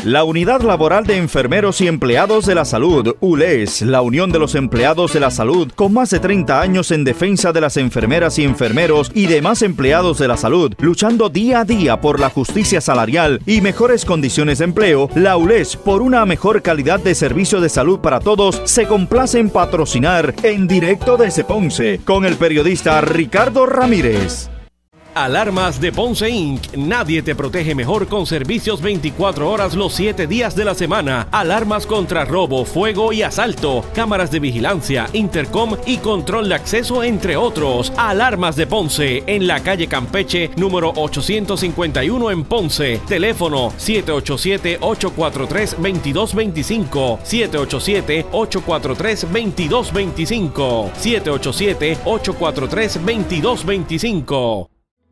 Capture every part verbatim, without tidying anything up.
La Unidad Laboral de Enfermeros y Empleados de la Salud, U L E S, la Unión de los Empleados de la Salud, con más de treinta años en defensa de las enfermeras y enfermeros y demás empleados de la salud, luchando día a día por la justicia salarial y mejores condiciones de empleo. La U L E S, por una mejor calidad de servicio de salud para todos, se complace en patrocinar En Directo desde Ponce, con el periodista Ricardo Ramírez. Alarmas de Ponce incorporated. Nadie te protege mejor con servicios veinticuatro horas los siete días de la semana. Alarmas contra robo, fuego y asalto. Cámaras de vigilancia, intercom y control de acceso, entre otros. Alarmas de Ponce, en la calle Campeche, número ochocientos cincuenta y uno en Ponce. Teléfono siete ocho siete, ocho cuatro tres, dos dos dos cinco. siete ocho siete, ocho cuatro tres, dos dos dos cinco. siete ocho siete, ocho cuatro tres, dos dos dos cinco.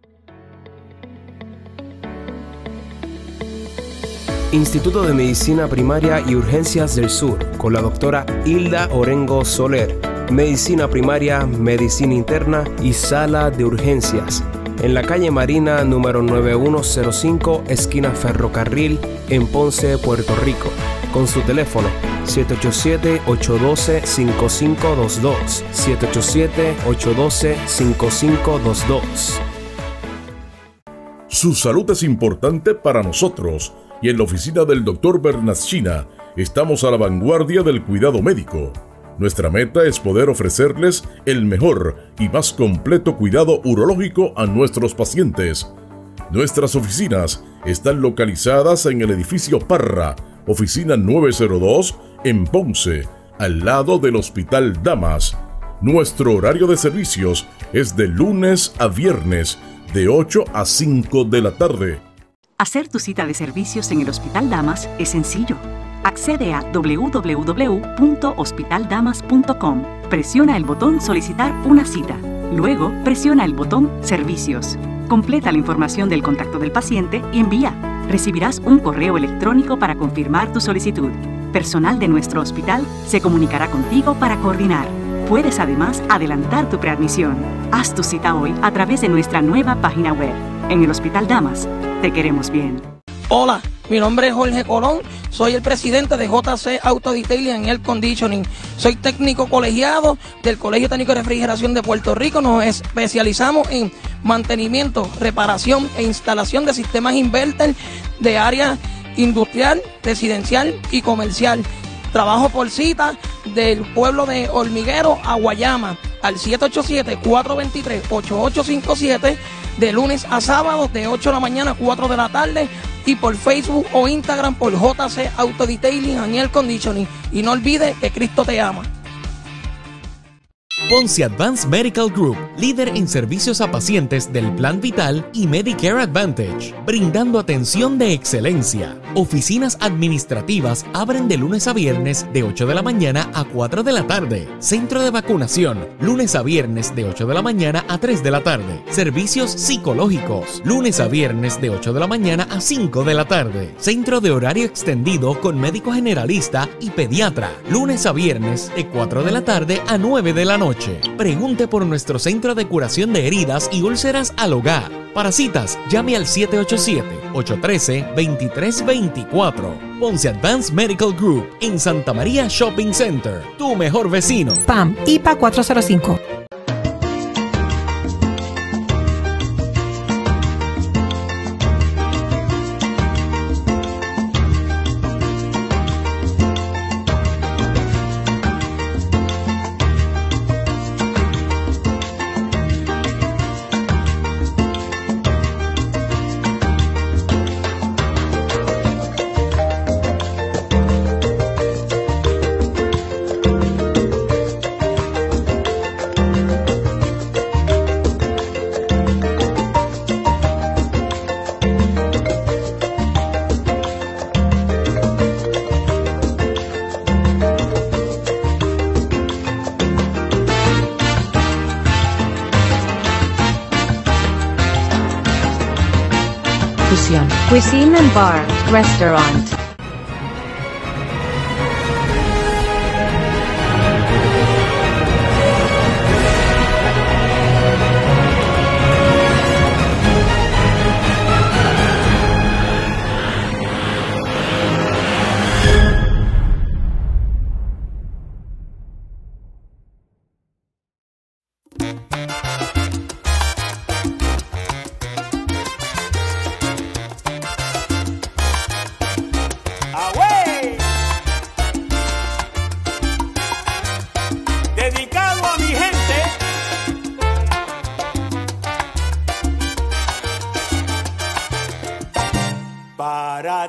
Instituto de Medicina Primaria y Urgencias del Sur, con la doctora Hilda Orengo Soler. Medicina primaria, medicina interna y sala de urgencias. En la calle Marina número nueve uno cero cinco, esquina Ferrocarril, en Ponce, Puerto Rico. Con su teléfono siete ocho siete, ocho uno dos, cinco cinco dos dos. siete ocho siete, ocho uno dos, cinco cinco dos dos. Su salud es importante para nosotros. Y en la oficina del doctor Bernascina estamos a la vanguardia del cuidado médico. Nuestra meta es poder ofrecerles el mejor y más completo cuidado urológico a nuestros pacientes. Nuestras oficinas están localizadas en el edificio Parra, oficina nueve cero dos, en Ponce, al lado del Hospital Damas. Nuestro horario de servicios es de lunes a viernes, de ocho a cinco de la tarde. Hacer tu cita de servicios en el Hospital Damas es sencillo. Accede a doble u doble u doble u punto hospital damas punto com. Presiona el botón Solicitar una cita. Luego, presiona el botón Servicios. Completa la información del contacto del paciente y envía. Recibirás un correo electrónico para confirmar tu solicitud. Personal de nuestro hospital se comunicará contigo para coordinar. Puedes además adelantar tu preadmisión. Haz tu cita hoy a través de nuestra nueva página web. En el Hospital Damas, te queremos bien. Hola, mi nombre es Jorge Colón, soy el presidente de J C Auto Detailing and Air Conditioning. Soy técnico colegiado del Colegio Técnico de Refrigeración de Puerto Rico. Nos especializamos en mantenimiento, reparación e instalación de sistemas inverter de área industrial, residencial y comercial. Trabajo por cita del pueblo de Hormiguero a Guayama al siete ocho siete, cuatro dos tres, ocho ocho cinco siete, de lunes a sábado de ocho de la mañana a cuatro de la tarde, y por Facebook o Instagram por J C Auto Detailing and Air Conditioning. Y no olvides que Cristo te ama. Ponce Advanced Medical Group, líder en servicios a pacientes del Plan Vital y Medicare Advantage, brindando atención de excelencia. Oficinas administrativas abren de lunes a viernes de ocho de la mañana a cuatro de la tarde. Centro de vacunación, lunes a viernes de ocho de la mañana a tres de la tarde. Servicios psicológicos, lunes a viernes de ocho de la mañana a cinco de la tarde. Centro de horario extendido con médico generalista y pediatra, lunes a viernes de cuatro de la tarde a nueve de la noche. Pregunte por nuestro centro de curación de heridas y úlceras al hogar. Para citas, llame al siete ocho siete, ocho uno tres, dos tres dos cuatro. Ponce Advanced Medical Group en Santa María Shopping Center. Tu mejor vecino. P A M I P A cuatro cero cinco. Cuisine and Bar, Restaurant.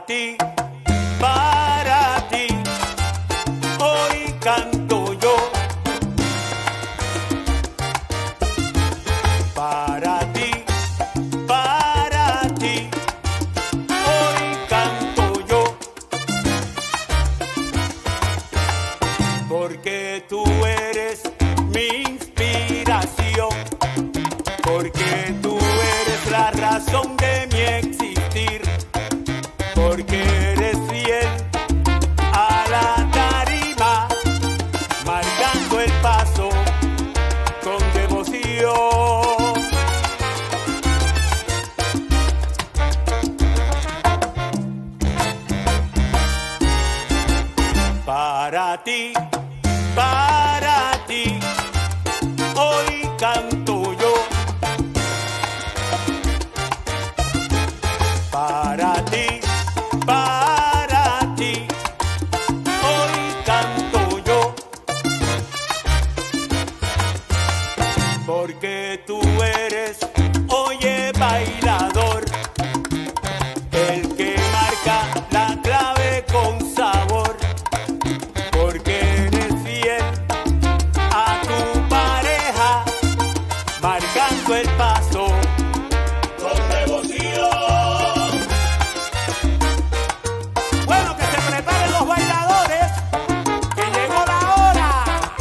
ti, para ti, hoy canto yo. Para ti, para ti, hoy canto yo. Porque tú eres mi inspiración, porque tú eres la razón de mi existir, porque eres fiel a la tarima, marcando el paso con devoción. Para ti, para ti, hoy canto yo. Para ti, para ti, hoy canto yo. Porque tú eres, oye, bailador, el que marca la clave con sabor. Porque eres fiel a tu pareja, marcando el paso con devoción. Bueno, que se preparen los bailadores, que llegó la hora.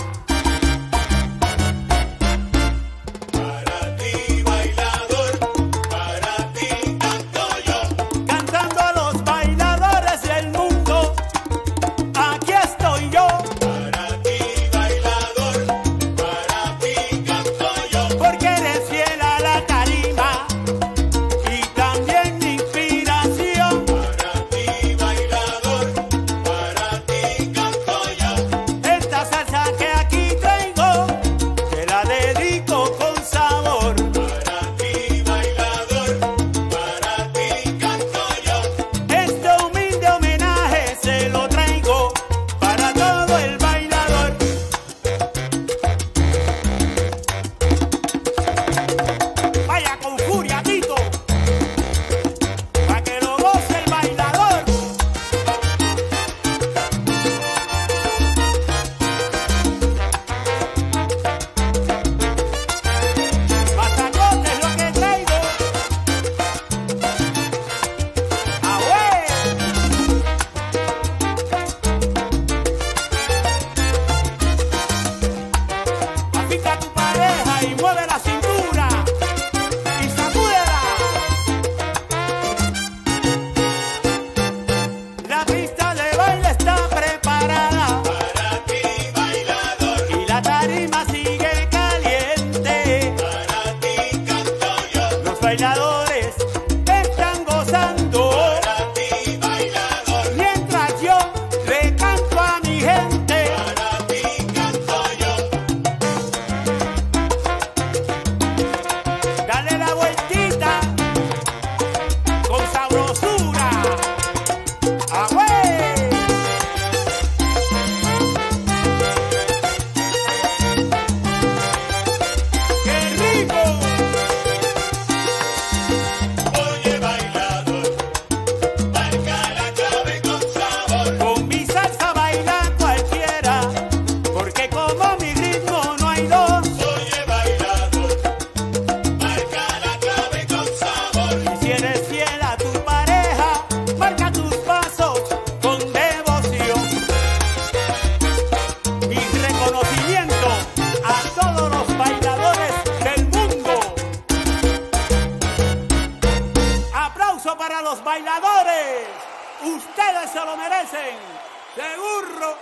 Para ti, bailador, para ti canto yo. Cantando a los bailadores del mundo, aquí estoy yo. Para ti, bailador, para ti canto yo. Porque eres fiel a la tarima y también mi inspiración. Para ti, bailador, para ti canto yo. Esta salsa que aquí traigo, te la dedico con sabor. Para ti, bailador, para ti canto yo. Este humilde homenaje se lo traigo para todo el bailador. Vaya con furia, Tito, para que lo goce el bailador. Mazacote es lo que traigo. ¡Ahue! Aplica a tu pareja y mueve la cintura y sacúdela. La pista de baile está preparada para ti, bailador, y la tarima sigue caliente. Para ti canto yo. Los bailadores están gozando. Para ti, bailador, mientras yo le canto a mi gente. Para ti canto yo. Dale la vueltita con sabrosura. ¡Agüey! ¡Qué rico! Oye, bailador, marca la clave con sabor. Con mi salsa baila cualquiera, porque como mi ritmo no hay dos. Oye, bailador, marca la clave con sabor. Y si eres fiel a tu pareja, marca tus pasos con devoción. Mi reconocimiento a todos los bailadores del mundo. Aplauso para los bailadores. Ustedes se lo merecen. Seguro.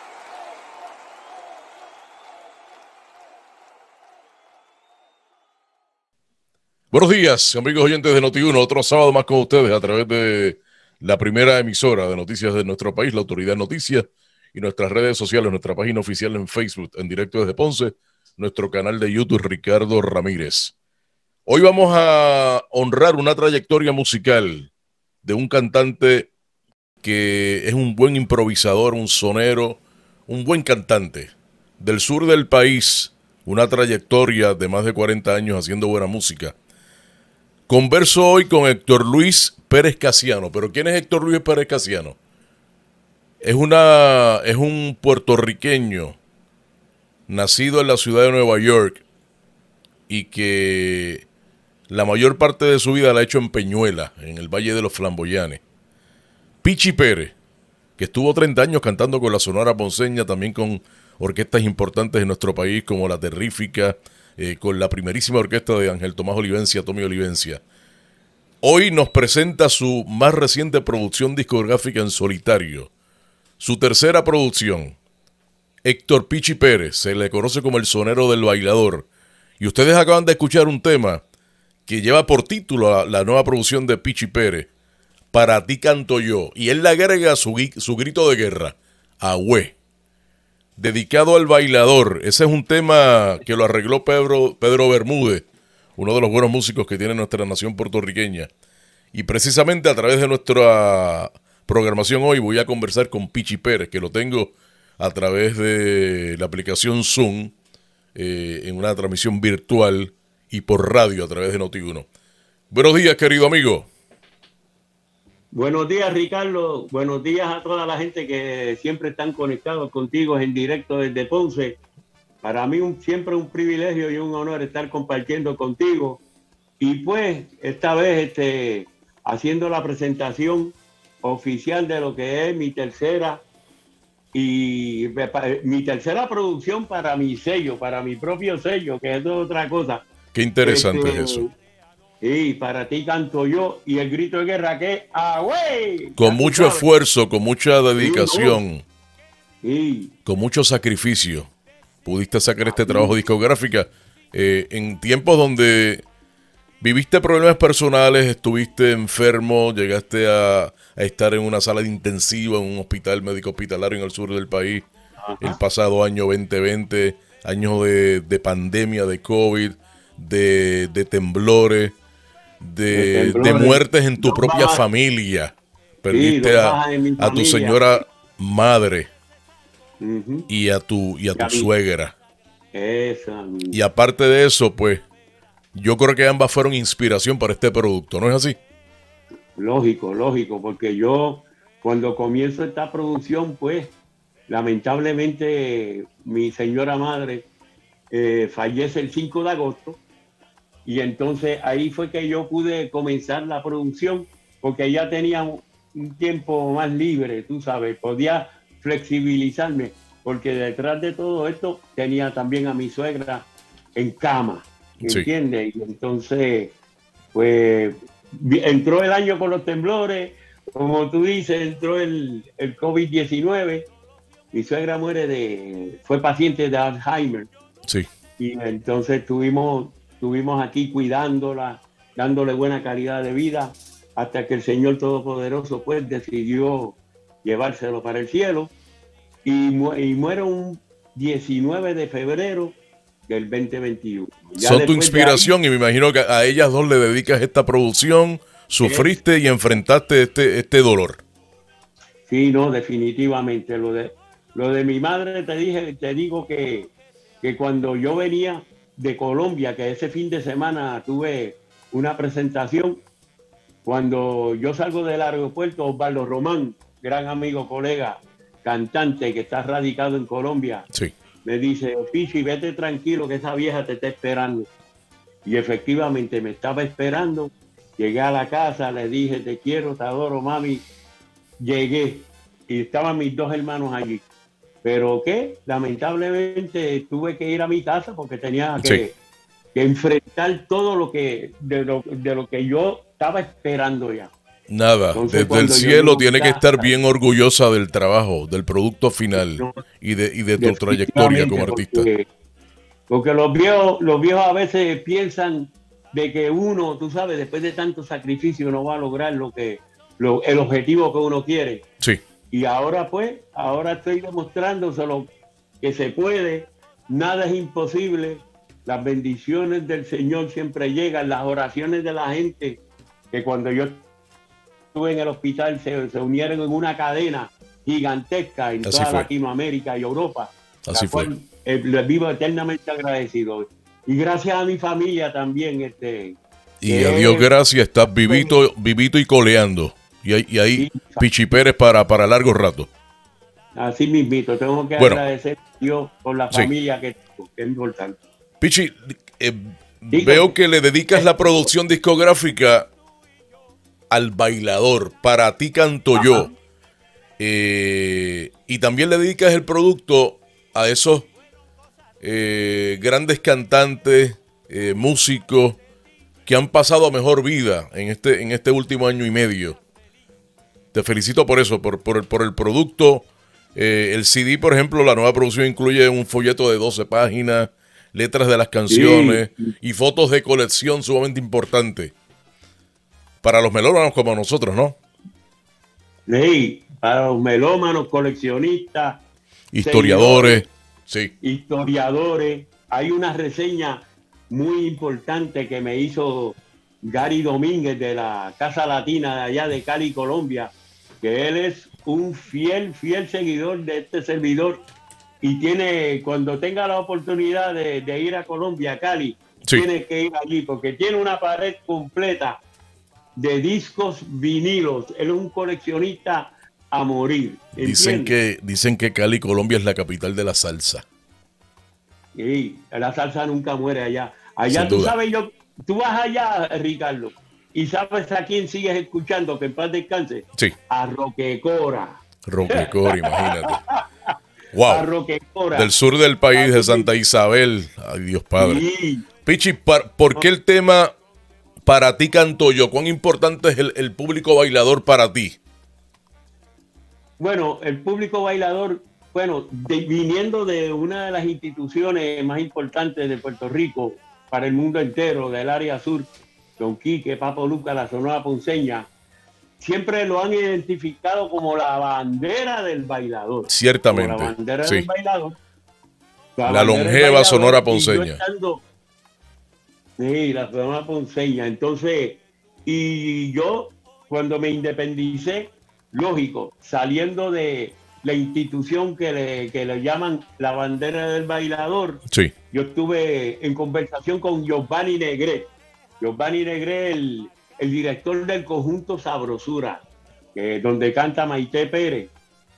Buenos días, amigos oyentes de Noti uno. Otro sábado más con ustedes a través de la primera emisora de noticias de nuestro país, la Autoridad Noticias, y nuestras redes sociales, nuestra página oficial en Facebook, en directo desde Ponce, nuestro canal de YouTube, Ricardo Ramírez. Hoy vamos a honrar una trayectoria musical de un cantante que es un buen improvisador, un sonero, un buen cantante del sur del país, una trayectoria de más de cuarenta años haciendo buena música. Converso hoy con Héctor Luis Pérez Casiano. ¿Pero quién es Héctor Luis Pérez Casiano? Es, una, es un puertorriqueño nacido en la ciudad de Nueva York y que la mayor parte de su vida la ha hecho en Peñuela, en el Valle de los Flamboyanes. Pichi Pérez, que estuvo treinta años cantando con la Sonora Ponceña, también con orquestas importantes en nuestro país como La Terrífica, eh, con la primerísima orquesta de Ángel Tomás Olivencia, Tommy Olivencia. Hoy nos presenta su más reciente producción discográfica en solitario, su tercera producción. Héctor Pichi Pérez, se le conoce como el sonero del bailador. Y ustedes acaban de escuchar un tema que lleva por título la, la nueva producción de Pichi Pérez, Para ti canto yo. Y él le agrega su, su grito de guerra, Agüe, dedicado al bailador. Ese es un tema que lo arregló Pedro, Pedro Bermúdez, uno de los buenos músicos que tiene nuestra nación puertorriqueña. Y precisamente a través de nuestra programación hoy voy a conversar con Pichi Pérez, que lo tengo a través de la aplicación Zoom, eh, en una transmisión virtual y por radio a través de Noti uno. Buenos días, querido amigo. Buenos días, Ricardo. Buenos días a toda la gente que siempre están conectados contigo en directo desde Ponce. Para mí un, siempre un privilegio y un honor estar compartiendo contigo. Y pues, esta vez este, haciendo la presentación oficial de lo que es mi tercera y mi tercera producción para mi sello, para mi propio sello, que es otra cosa. Qué interesante este, es eso. Y para ti canto yo, y el grito de guerra que es ¡Agüey! Con mucho sabes. esfuerzo, con mucha dedicación, sí, no. sí. con mucho sacrificio, pudiste sacar este trabajo discográfico eh, en tiempos donde viviste problemas personales, estuviste enfermo, llegaste a, a estar en una sala de intensiva en un hospital médico hospitalario en el sur del país. Ajá. El pasado año veinte veinte, año de, de pandemia, de COVID, de, de temblores, de, de, temblores. de muertes en tu no, propia baja. familia. Perdiste sí, a, a tu señora madre uh-huh. y a tu, y a tu y a suegra. Esa, y aparte de eso, pues, yo creo que ambas fueron inspiración para este producto, ¿no es así? Lógico, lógico, porque yo cuando comienzo esta producción, pues, lamentablemente mi señora madre eh, fallece el cinco de agosto y entonces ahí fue que yo pude comenzar la producción porque ella tenía un, un tiempo más libre, tú sabes, podía flexibilizarme porque detrás de todo esto tenía también a mi suegra en cama. ¿Entiendes? Sí. Y entonces, pues, entró el año con los temblores, como tú dices, entró el, el COVID diecinueve, mi suegra muere de, fue paciente de Alzheimer. Sí. Y entonces estuvimos, estuvimos aquí cuidándola, dándole buena calidad de vida, hasta que el Señor Todopoderoso, pues, decidió llevárselo para el cielo, y, mu y muere un diecinueve de febrero del veinte veintiuno. Ya son tu inspiración ahí, y me imagino que a ellas dos le dedicas esta producción, sufriste es, y enfrentaste este, este dolor. Sí, no, definitivamente. Lo de, lo de mi madre, te dije, te digo que, que cuando yo venía de Colombia, que ese fin de semana tuve una presentación, cuando yo salgo del aeropuerto, Osvaldo Román, gran amigo, colega, cantante que está radicado en Colombia, sí. me dice, Pichi, vete tranquilo que esa vieja te está esperando. Y efectivamente me estaba esperando. Llegué a la casa, le dije, te quiero, te adoro, mami. Llegué y estaban mis dos hermanos allí. Pero ¿qué? Lamentablemente tuve que ir a mi casa porque tenía que, sí. que enfrentar todo lo que de, lo de lo que yo estaba esperando ya. Nada, entonces, desde el cielo tiene que estar bien orgullosa del trabajo, del producto final no, y de, y de tu trayectoria como artista. Porque, porque los viejos, los viejos a veces piensan de que uno, tú sabes, después de tanto sacrificio no va a lograr lo que, lo, el objetivo que uno quiere. Sí. Y ahora pues, ahora estoy demostrándoselo que se puede, nada es imposible, las bendiciones del Señor siempre llegan, las oraciones de la gente, que cuando yo estuve en el hospital se, se unieron en una cadena gigantesca en Así toda fue. Latinoamérica y Europa. Así la cual, fue. Eh, les vivo eternamente agradecido. Y gracias a mi familia también, este, Y a Dios gracias, estás vivito, vivito y coleando. Y hay, y hay Pichi Pérez para, para largo rato. Así mismito, tengo que bueno, agradecer a Dios por la sí. familia que tengo, que es importante. Pichi, eh, veo que le dedicas la producción discográfica al bailador, Para Ti Canto Yo. Eh, y también le dedicas el producto a esos eh, grandes cantantes, eh, músicos que han pasado a mejor vida en este, en este último año y medio. Te felicito por eso, por, por, el, por el producto. Eh, el C D, por ejemplo, la nueva producción incluye un folleto de doce páginas, letras de las canciones sí. y fotos de colección sumamente importantes. Para los melómanos como nosotros, ¿no? Sí, para los melómanos, coleccionistas, historiadores, sí. Historiadores. Hay una reseña muy importante que me hizo Gary Domínguez de la Casa Latina de allá de Cali, Colombia, que él es un fiel, fiel seguidor de este servidor y tiene, cuando tenga la oportunidad de, de ir a Colombia, a Cali, sí. tiene que ir allí porque tiene una pared completa de discos vinilos. Él es un coleccionista a morir. Dicen que, dicen que Cali, Colombia es la capital de la salsa. Sí, la salsa nunca muere allá. Allá Sin tú duda. sabes, yo, tú vas allá, Ricardo, y sabes a quién sigues escuchando, que en paz descanse. Sí. A Roquecora. Roquecora, imagínate. Wow. A Roquecora. Del sur del país, de Santa Isabel. Ay, Dios Padre. Sí. Pichi, ¿por qué el tema Para Ti Canto Yo? ¿Cuán importante es el, el público bailador para ti? Bueno, el público bailador, bueno, de, viniendo de una de las instituciones más importantes de Puerto Rico para el mundo entero, del área sur, Don Quique, Papo Luca, la Sonora Ponceña, siempre lo han identificado como la bandera del bailador. Ciertamente. Como la bandera sí. del bailador. La, la longeva Sonora Ponceña. Estando, sí, la Sonora Ponceña. Entonces, y yo, cuando me independicé, lógico, saliendo de la institución que le, que le llaman la bandera del bailador, sí. yo estuve en conversación con Giovanni Negré. Giovanni Negré, el, el director del conjunto Sabrosura, que, donde canta Maite Pérez.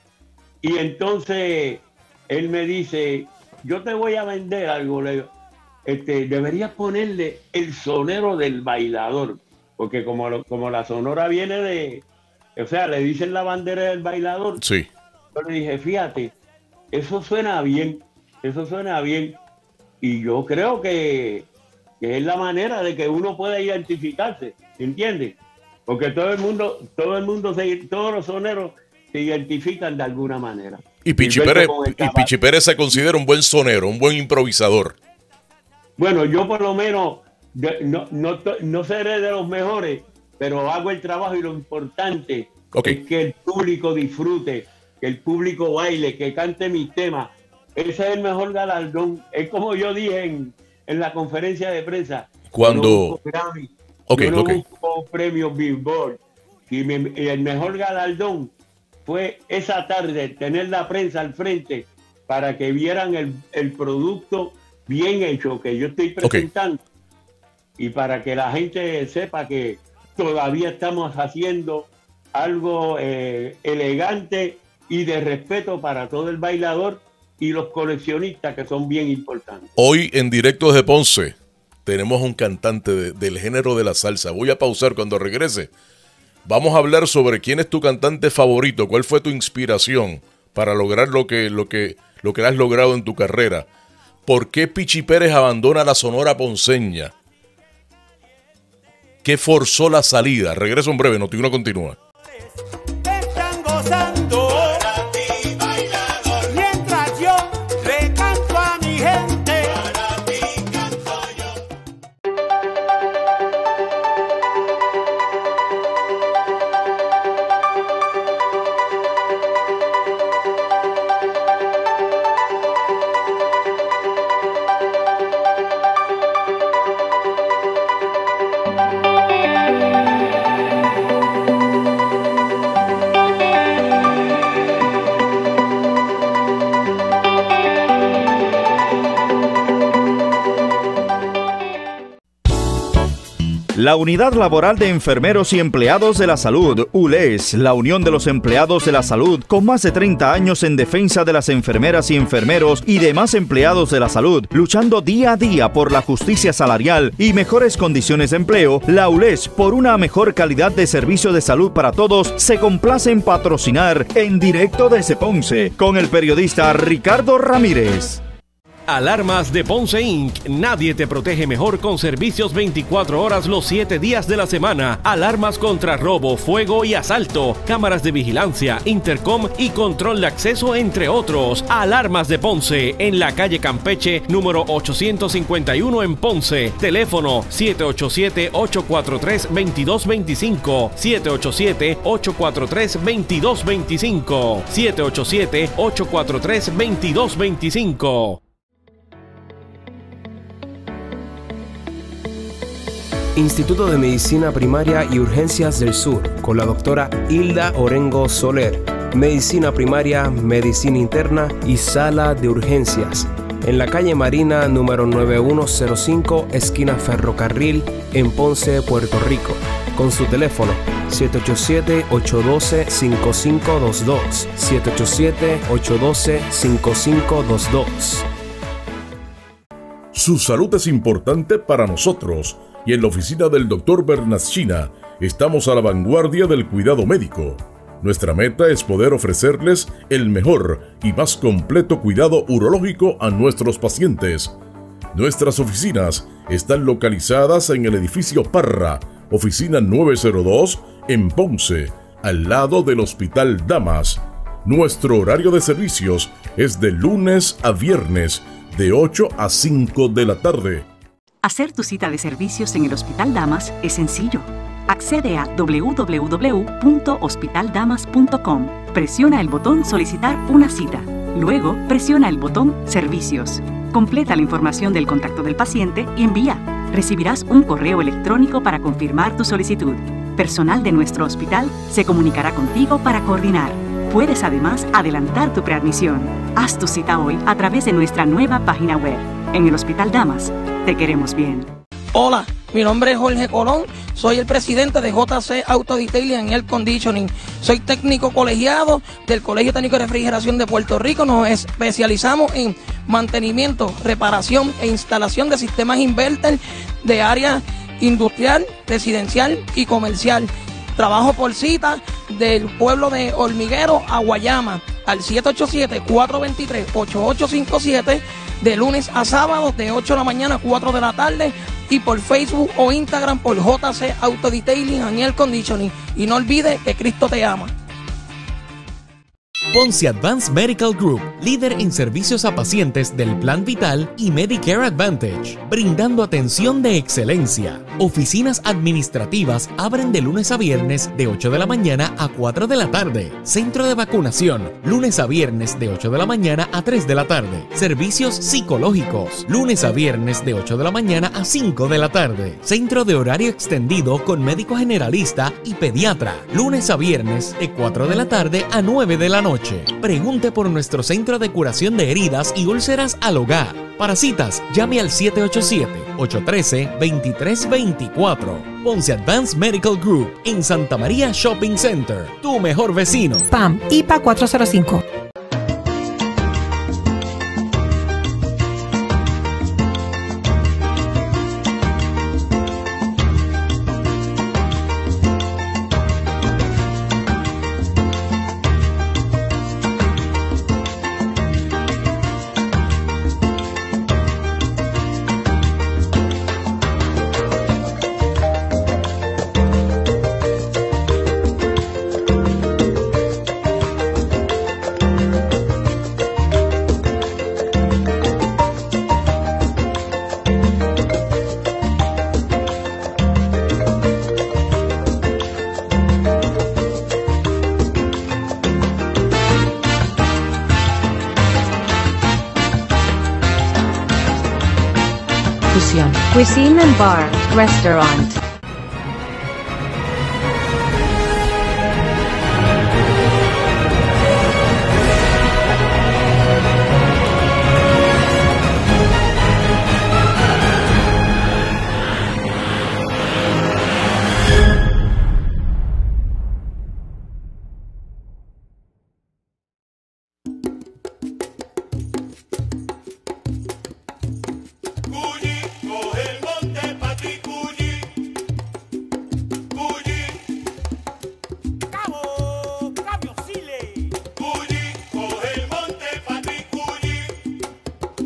Y entonces él me dice, yo te voy a vender algo, le, este, deberías ponerle el sonero del bailador, porque como, lo, como la sonora viene de... O sea, le dicen la bandera del bailador. Sí. Yo le dije, fíjate, eso suena bien, eso suena bien. Y yo creo que, que es la manera de que uno pueda identificarse, ¿entiendes? Porque todo el mundo, todo el mundo, se, todos los soneros se identifican de alguna manera. Y Pichi Pérez, y Pichi Pérez se considera un buen sonero, un buen improvisador. Bueno, yo por lo menos no, no, no seré de los mejores, pero hago el trabajo y lo importante okay. es que el público disfrute, que el público baile, que cante mis temas. Ese es el mejor galardón. Es como yo dije en, en la conferencia de prensa. Cuando... Grammy, okay, yo no okay. busco premios Billboard. Y, me, y el mejor galardón fue esa tarde tener la prensa al frente para que vieran el, el producto bien hecho que yo estoy presentando. Okay. Y para que la gente sepa que todavía estamos haciendo algo eh, elegante y de respeto para todo el bailador y los coleccionistas, que son bien importantes. Hoy en directo desde Ponce tenemos un cantante de, del género de la salsa. Voy a pausar cuando regrese. Vamos a hablar sobre quién es tu cantante favorito, cuál fue tu inspiración para lograr lo que, lo que, lo que has logrado en tu carrera. ¿Por qué Pichi Pérez abandona la Sonora Ponceña? ¿Qué forzó la salida? Regreso en breve, Noti uno continúa. Están gozando para ti, bailador, mientras yo le canto a mi gente. Para ti canto yo. La Unidad Laboral de Enfermeros y Empleados de la Salud, U L E S, la Unión de los Empleados de la Salud, con más de treinta años en defensa de las enfermeras y enfermeros y demás empleados de la salud, luchando día a día por la justicia salarial y mejores condiciones de empleo. La U L E S, por una mejor calidad de servicio de salud para todos, se complace en patrocinar En Directo desde Ponce con el periodista Ricardo Ramírez. Alarmas de Ponce incorporated. Nadie te protege mejor con servicios veinticuatro horas los siete días de la semana. Alarmas contra robo, fuego y asalto. Cámaras de vigilancia, intercom y control de acceso, entre otros. Alarmas de Ponce en la calle Campeche, número ochocientos cincuenta y uno en Ponce. Teléfono siete ocho siete, ocho cuatro tres, dos dos dos cinco. siete ocho siete, ocho cuatro tres, dos dos dos cinco. siete ocho siete, ocho cuatro tres, dos dos dos cinco. Instituto de Medicina Primaria y Urgencias del Sur, con la doctora Hilda Orengo Soler. Medicina primaria, medicina interna y sala de urgencias. En la calle Marina número noventa y uno cero cinco, esquina Ferrocarril, en Ponce, Puerto Rico. Con su teléfono siete ocho siete, ocho uno dos, cinco cinco dos dos. siete ocho siete, ocho uno dos, cinco cinco dos dos. Su salud es importante para nosotros. Y en la oficina del doctor Bernascina estamos a la vanguardia del cuidado médico. Nuestra meta es poder ofrecerles el mejor y más completo cuidado urológico a nuestros pacientes. Nuestras oficinas están localizadas en el edificio Parra, oficina nueve cero dos, en Ponce, al lado del Hospital Damas. Nuestro horario de servicios es de lunes a viernes, de ocho a cinco de la tarde. Hacer tu cita de servicios en el Hospital Damas es sencillo. Accede a doble u doble u doble u punto hospital damas punto com. Presiona el botón Solicitar una cita. Luego, presiona el botón Servicios. Completa la información del contacto del paciente y envía. Recibirás un correo electrónico para confirmar tu solicitud. Personal de nuestro hospital se comunicará contigo para coordinar. Puedes además adelantar tu preadmisión. Haz tu cita hoy a través de nuestra nueva página web. En el Hospital Damas, te queremos bien. Hola, mi nombre es Jorge Colón, soy el presidente de J C Auto Detailing and Air Conditioning. Soy técnico colegiado del Colegio Técnico de Refrigeración de Puerto Rico. Nos especializamos en mantenimiento, reparación e instalación de sistemas inverter de área industrial, residencial y comercial. Trabajo por cita del pueblo de Hormiguero a Guayama al siete ocho siete, cuatro dos tres, ocho ocho cinco siete, de lunes a sábado de ocho de la mañana a cuatro de la tarde, y por Facebook o Instagram por J C Auto Detailing and Air Conditioning. Y no olvides que Cristo te ama. Ponce Advanced Medical Group, líder en servicios a pacientes del Plan Vital y Medicare Advantage, brindando atención de excelencia. Oficinas administrativas abren de lunes a viernes de ocho de la mañana a cuatro de la tarde. Centro de vacunación, lunes a viernes de ocho de la mañana a tres de la tarde. Servicios psicológicos, lunes a viernes de ocho de la mañana a cinco de la tarde. Centro de horario extendido con médico generalista y pediatra, lunes a viernes de cuatro de la tarde a nueve de la noche. Pregunte por nuestro centro de curación de heridas y úlceras al hogar. Para citas, llame al siete ocho siete, ocho uno tres, dos tres dos cuatro. Ponce Advanced Medical Group en Santa María Shopping Center. Tu mejor vecino. P A M I P A cuatro cero cinco. Cuisine and Bar, Restaurant.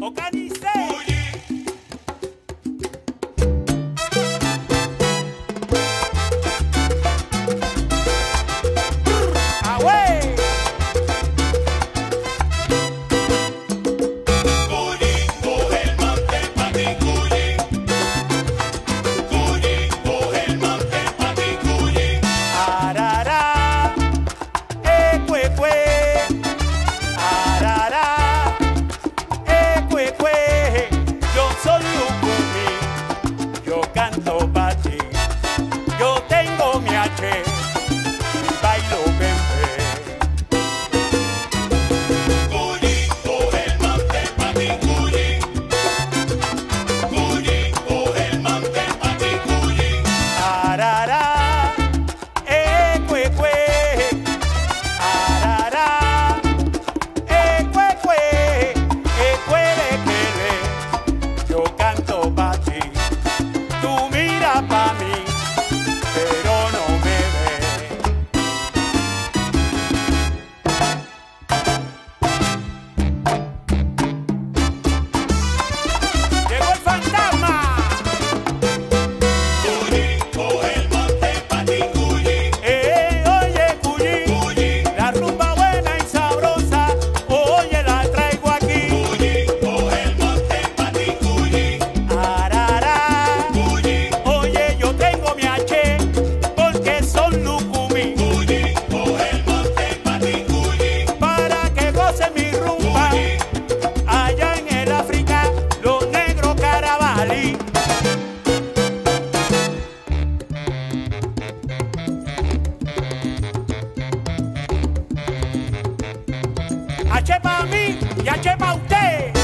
H para mí y H para usted.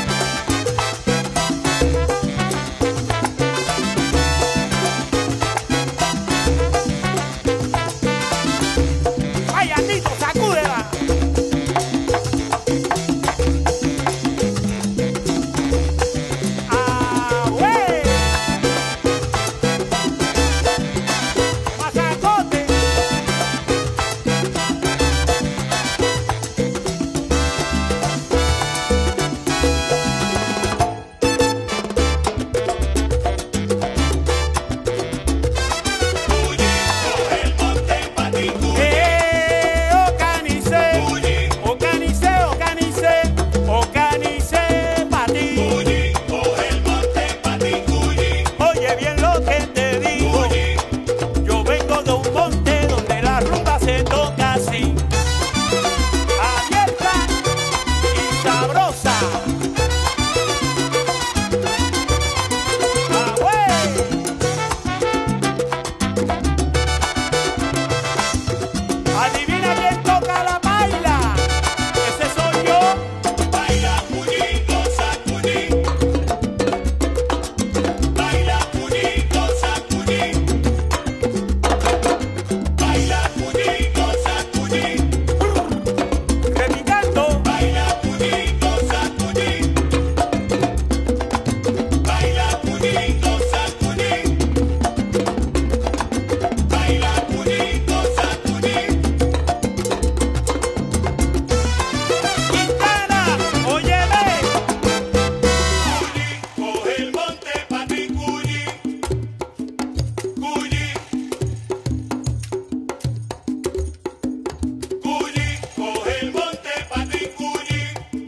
Vaya, Tito, sacúdela. Ah, güey. Mazacote. Adivina quién toca la baila, ese soy yo. Baila culito, sacudí. Baila culito, sacudí. Baila culito, sacudí. Replicando. Baila culito, sacudí. Baila culito, sacudí. Baila culito, sacudí. Coge el monte pa' ti, Culi. Culi. Culi, coge el monte pa' ti, Culi.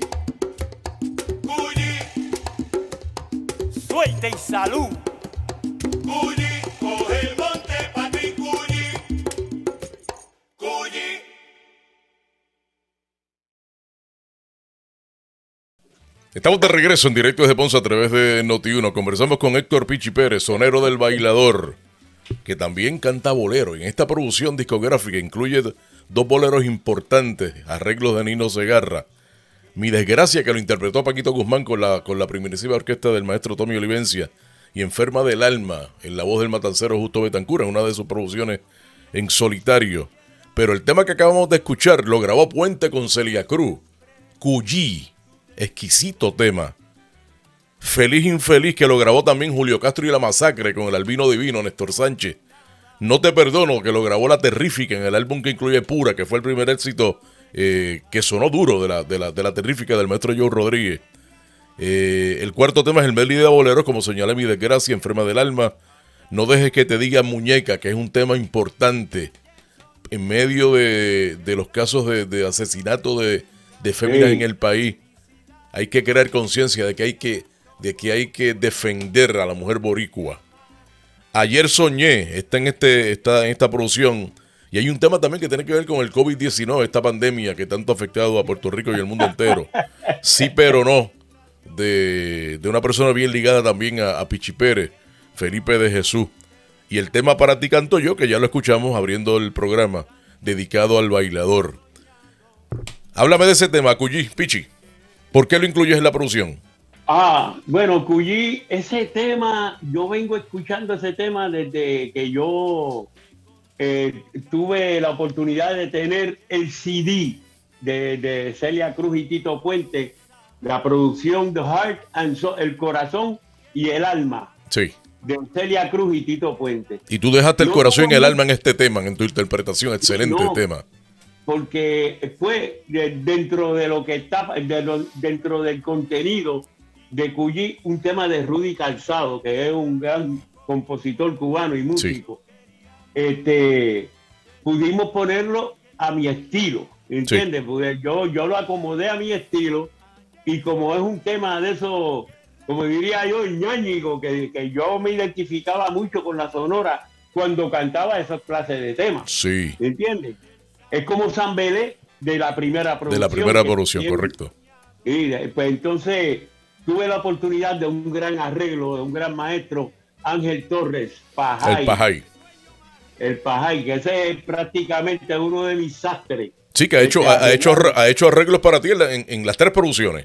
Culi. Suerte y salud. Culi, coge el monte pa' ti, Culi. Culi. Estamos de regreso en directo desde Ponce a través de Noti uno. Conversamos con Héctor Pichi Pérez, sonero del Bailador, que también canta bolero. En esta producción discográfica incluye dos boleros importantes, arreglos de Nino Segarra. Mi desgracia, que lo interpretó Paquito Guzmán con la, con la primitiva orquesta del maestro Tommy Olivencia, y Enferma del Alma, en la voz del matancero Justo Betancur, en una de sus producciones en solitario. Pero el tema que acabamos de escuchar lo grabó Puente con Celia Cruz, Cuyí. Exquisito tema. Feliz Infeliz, que lo grabó también Julio Castro y La Masacre con el Albino Divino, Néstor Sánchez. No te perdono, que lo grabó La Terrífica en el álbum que incluye Pura, que fue el primer éxito eh, que sonó duro de la, de, la, de la Terrífica del maestro Joe Rodríguez. Eh, el cuarto tema es el medley de boleros, como señalé mi desgracia, enferma del alma. No dejes que te diga muñeca, que es un tema importante en medio de, de los casos de, de asesinato de, de féminas sí. en el país. Hay que crear conciencia de que hay que, de que hay que defender a la mujer boricua. Ayer soñé, está en, este, está en esta producción, y hay un tema también que tiene que ver con el COVID diecinueve, esta pandemia que tanto ha afectado a Puerto Rico y el mundo entero. Sí, pero no. De, de una persona bien ligada también a, a Pichi Pérez, Felipe de Jesús. Y el tema Para ti canto yo, que ya lo escuchamos abriendo el programa, dedicado al bailador. Háblame de ese tema, Cuyí, Pichi. ¿Por qué lo incluyes en la producción? Ah, bueno, Cuyí, ese tema, yo vengo escuchando ese tema desde que yo eh, tuve la oportunidad de tener el C D de, de Celia Cruz y Tito Puente, la producción The Heart and Soul, El Corazón y el Alma. Sí. De Celia Cruz y Tito Puente. Y tú dejaste el no, corazón y el no, alma en este tema, en tu interpretación, excelente no, tema. Porque fue de, dentro de lo que está, de lo, dentro del contenido de Cuyí, un tema de Rudy Calzado, que es un gran compositor cubano y músico. Sí. Este, pudimos ponerlo a mi estilo, ¿entiendes? Sí. Porque yo, yo lo acomodé a mi estilo, y como es un tema de eso, como diría yo, ñáñigo, que, que yo me identificaba mucho con la Sonora cuando cantaba esas clases de temas. Sí. ¿Entiendes? Es como San Belé de la primera producción. De la primera producción, correcto. Y pues entonces tuve la oportunidad de un gran arreglo, de un gran maestro, Ángel Torres Pajay. El Pajay. El Pajay, que ese es prácticamente uno de mis sastres. Sí, que ha hecho, ha, ha hecho, ha hecho arreglos para ti en, en, en las tres producciones.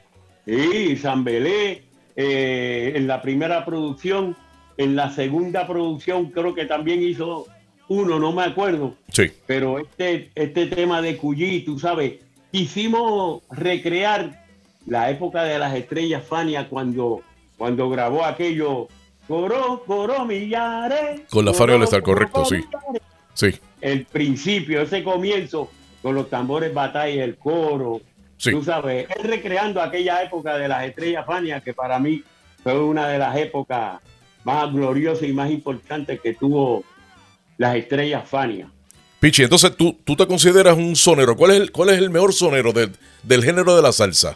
Sí, San Belé, eh, en la primera producción, en la segunda producción creo que también hizo uno, no me acuerdo. Sí. Pero este, este tema de Cuyí, tú sabes, quisimos recrear la época de las estrellas Fania cuando, cuando grabó aquello, Coró, Coró Millares. Con la Fania está correcto, sí. Sí. El principio, ese comienzo, con los tambores batalla, el coro. Sí. Tú sabes, él recreando aquella época de las estrellas Fania, que para mí fue una de las épocas más gloriosas y más importantes que tuvo las estrellas Fania. Pichi, entonces tú, tú te consideras un sonero. ¿Cuál es el, cuál es el mejor sonero del, del género de la salsa?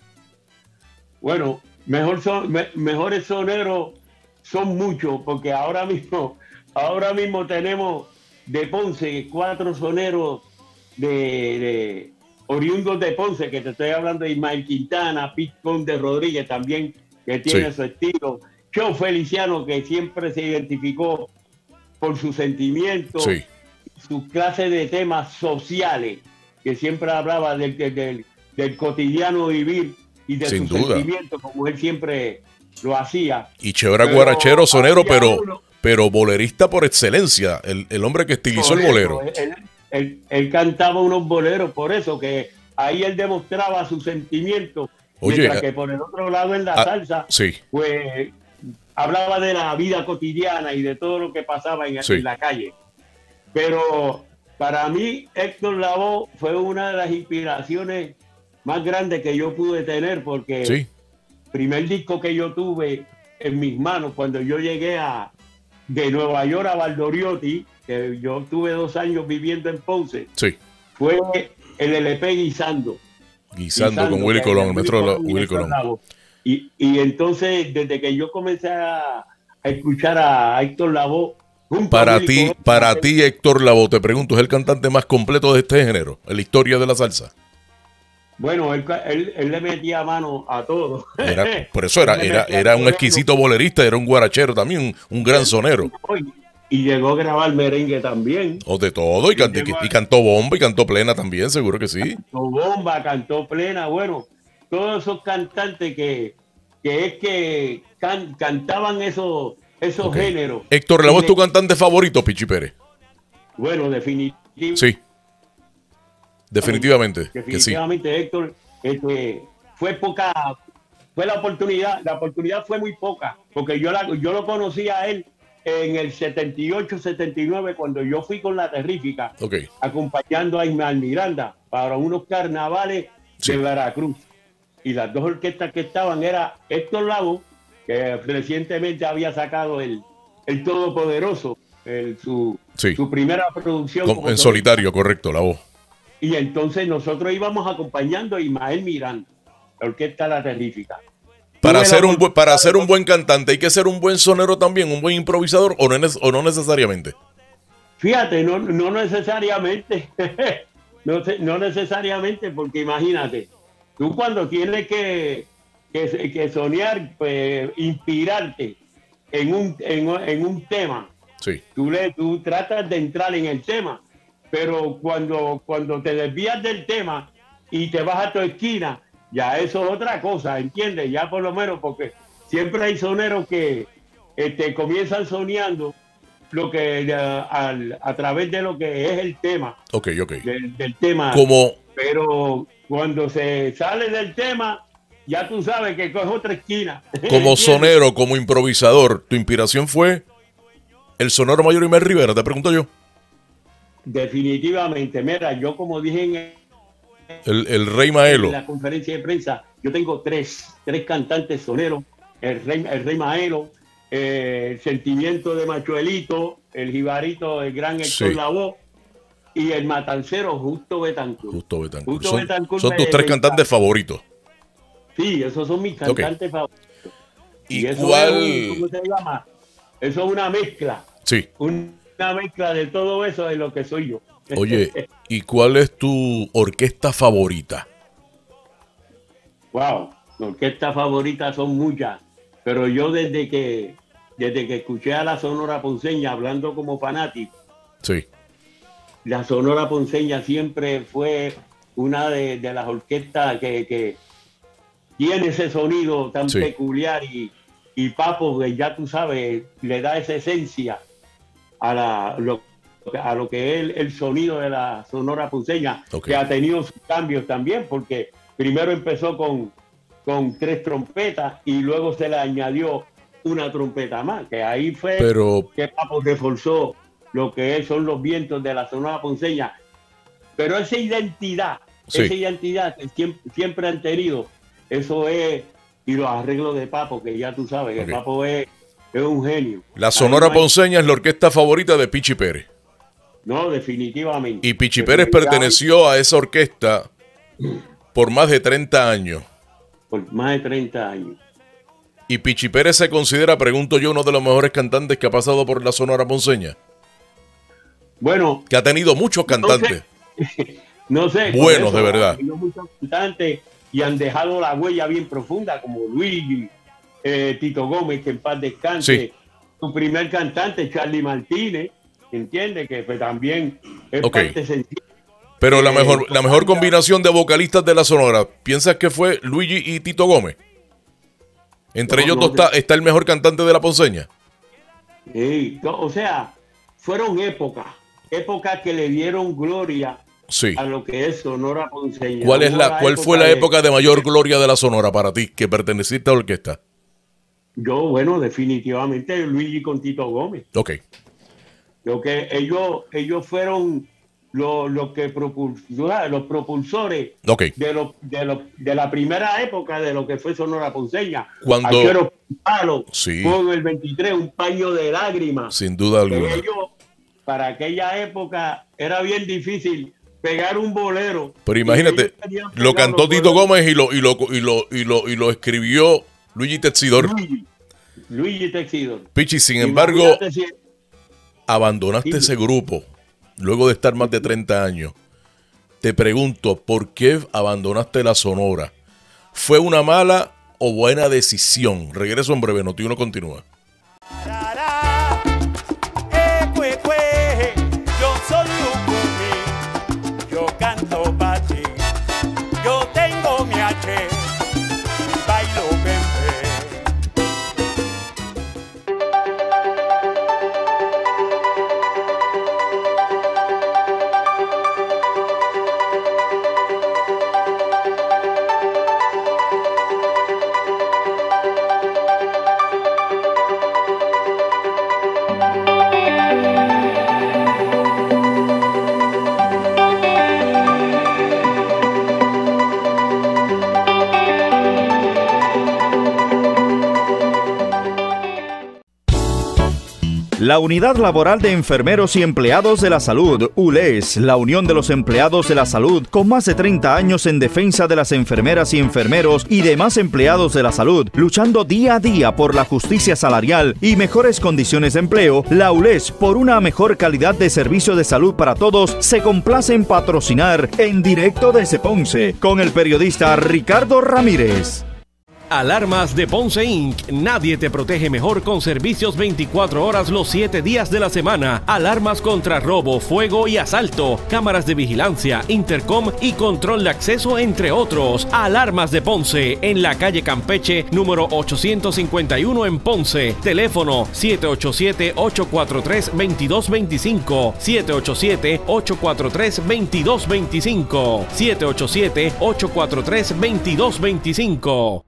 Bueno, mejor son, me, mejores soneros son muchos, porque ahora mismo, ahora mismo tenemos de Ponce cuatro soneros de, de oriundos de Ponce, que te estoy hablando de Ismael Quintana, Pete Conde Rodríguez también, que tiene sí. su estilo. Joe Feliciano, que siempre se identificó por sus sentimientos, sí. su clase de temas sociales, que siempre hablaba del, del, del cotidiano vivir y de Sin sus duda. sentimientos, como él siempre lo hacía. Y Che era guarachero, sonero, pero, uno, pero bolerista por excelencia, el, el hombre que estilizó el bolero. Él, él, él cantaba unos boleros, por eso que ahí él demostraba sus sentimientos, Oye, mientras que por el otro lado en la a, salsa, sí. pues hablaba de la vida cotidiana y de todo lo que pasaba en, sí. en la calle. Pero para mí Héctor Lavoe fue una de las inspiraciones más grandes que yo pude tener, porque sí. el primer disco que yo tuve en mis manos cuando yo llegué a de Nueva York a Valdoriotti, que yo tuve dos años viviendo en Ponce, sí. fue el L P Guisando. Guisando, Guisando con Willy Colón, el metro Willy Colón. Y, y entonces, desde que yo comencé a, a escuchar a Héctor Lavoe, para ti, Colón, para ti, ti, Héctor Lavoe, te pregunto, ¿es el cantante más completo de este género, en la historia de la salsa? Bueno, él, él, él le metía mano a todo. Era, por eso era, era, era un exquisito bolerista, era un guarachero también, un, un gran sonero. Y llegó a grabar merengue también. O de todo, y, can, y, y cantó bomba y cantó plena también, seguro que sí. Cantó bomba, cantó plena, bueno, todos esos cantantes que, que es que can, cantaban esos, esos okay. géneros. Héctor Lavoe es tu cantante favorito, Pichi Pérez. Bueno, definitivamente. Sí. Definitivamente. Definitivamente, que sí. Héctor, este, fue poca, fue la oportunidad, la oportunidad fue muy poca, porque yo, la, yo lo conocí a él en el setenta y ocho, setenta y nueve, cuando yo fui con la Terrífica, okay. acompañando a Ismael Miranda para unos carnavales sí. de Veracruz. y las dos orquestas que estaban era Héctor Lavoe, que recientemente había sacado el, el Todopoderoso, el, su, sí. su primera producción. Con, en solitario, correcto, Lavoe. Y entonces nosotros íbamos acompañando a Ismael Miranda, la orquesta La Terrífica. Para ser, un, para ser un buen cantante, ¿hay que ser un buen sonero también, un buen improvisador o no, o no necesariamente? Fíjate, no, no necesariamente, no, no necesariamente, porque imagínate, tú cuando tienes que, que, que soñar, pues, inspirarte en un, en, en un tema, sí. tú, le, tú tratas de entrar en el tema, pero cuando, cuando te desvías del tema y te vas a tu esquina, ya eso es otra cosa, ¿entiendes? Ya por lo menos, porque siempre hay soneros que este, comienzan soñando lo que a, a, a través de lo que es el tema. Ok, ok. Del, del tema. Como... Pero cuando se sale del tema, ya tú sabes que coge otra esquina. Como sonero, como improvisador, ¿tu inspiración fue el sonero mayor Imer Rivera? Te pregunto yo. Definitivamente. Mira, yo como dije en el, el Rey Maelo, en la conferencia de prensa, yo tengo tres, tres cantantes soneros, el Rey, el Rey Maelo, eh, el Sentimiento de Machuelito, el Jibarito, el gran Héctor sí. Lavoe, y el Matancero Justo Betancourt. Justo Betancourt. Justo Son, Betancourt son tus tres cantantes favoritos. Sí, esos son mis cantantes okay. favoritos. ¿Y, y eso cuál? Es un, ¿cómo se llama? Eso es una mezcla. Sí. Una mezcla de todo eso de lo que soy yo. Oye, ¿y cuál es tu orquesta favorita? Wow, mi orquesta favorita son muchas, pero yo desde que desde que escuché a la Sonora Ponceña hablando como fanático, sí. La Sonora Ponceña siempre fue una de, de las orquestas que, que tiene ese sonido tan sí. peculiar y, y Papo, que ya tú sabes, le da esa esencia a la lo, a lo que es el, el sonido de la Sonora Ponceña, okay. que ha tenido sus cambios también, porque primero empezó con, con tres trompetas y luego se le añadió una trompeta más, que ahí fue Pero... que Papo reforzó lo que son los vientos de la Sonora Ponceña. Pero esa identidad, sí. esa identidad que siempre, siempre han tenido, eso es, y los arreglos de Papo, que ya tú sabes, que okay. Papo es, es un genio. La Sonora no hay... Ponceña es la orquesta favorita de Pichi Pérez. No, definitivamente. Y Pichi Pérez perteneció a esa orquesta por más de treinta años. Por más de treinta años. Y Pichi Pérez se considera, pregunto yo, uno de los mejores cantantes que ha pasado por la Sonora Ponceña. Bueno. Que ha tenido muchos cantantes. No sé. No sé buenos, eso, de verdad. Ha tenido muchos cantantes y han dejado la huella bien profunda, como Luigi, eh, Tito Gómez, que en paz descanse. Sí. Su primer cantante, Charlie Martínez, entiende que pues, también es okay. parte sencilla. Pero la mejor, eh, la mejor combinación de vocalistas de la Sonora, ¿piensas que fue Luigi y Tito Gómez? Entre no, ellos no, dos está, está el mejor cantante de la Ponceña. Sí, o sea, fueron épocas, épocas que le dieron gloria sí. a lo que es Sonora Ponceña. ¿Cuál, es la, ¿cuál fue la de... época de mayor gloria de la Sonora para ti, que perteneciste a la orquesta? Yo, bueno, definitivamente Luigi con Tito Gómez. Ok. Lo que ellos, ellos fueron los, los que propul, los propulsores okay. de, lo, de, lo, de la primera época de lo que fue Sonora Ponceña. Cuando Palo, sí. con el veintitrés, un paño de lágrimas. Sin duda alguna. Ellos, para aquella época era bien difícil pegar un bolero. Pero imagínate, lo cantó Tito Gómez y lo, y lo, y lo, y lo, y lo escribió Luigi Texidor. Luigi, Luigi Texidor. Pichi, sin embargo, si... abandonaste sí. ese grupo luego de estar más de treinta años. Te pregunto, ¿por qué abandonaste la Sonora? ¿Fue una mala o buena decisión? Regreso en breve, Noti uno continúa. Yo soy Lucumí, yo canto pa' ti, yo tengo mi H, bailo bembe. La Unidad Laboral de Enfermeros y Empleados de la Salud, U L E S, la Unión de los Empleados de la Salud, con más de treinta años en defensa de las enfermeras y enfermeros y demás empleados de la salud, luchando día a día por la justicia salarial y mejores condiciones de empleo. La U L E S, por una mejor calidad de servicio de salud para todos, se complace en patrocinar En Directo desde Ponce con el periodista Ricardo Ramírez. Alarmas de Ponce incorporated. Nadie te protege mejor con servicios veinticuatro horas los siete días de la semana. Alarmas contra robo, fuego y asalto. Cámaras de vigilancia, intercom y control de acceso, entre otros. Alarmas de Ponce en la calle Campeche, número ochocientos cincuenta y uno en Ponce. Teléfono siete ocho siete, ocho cuatro tres, dos dos dos cinco. siete ocho siete, ocho cuatro tres, dos dos dos cinco. siete ocho siete, ocho cuatro tres, dos dos dos cinco.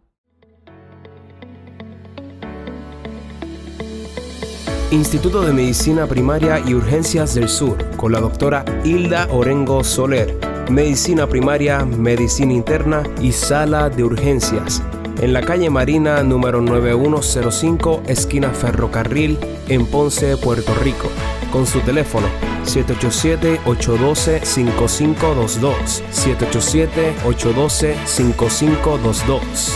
Instituto de Medicina Primaria y Urgencias del Sur, con la doctora Hilda Orengo Soler. Medicina primaria, medicina interna y sala de urgencias. En la calle Marina, número noventa y uno cero cinco, esquina Ferrocarril, en Ponce, Puerto Rico. Con su teléfono siete ocho siete, ocho uno dos, cinco cinco dos dos. siete ocho siete, ocho uno dos, cinco cinco dos dos.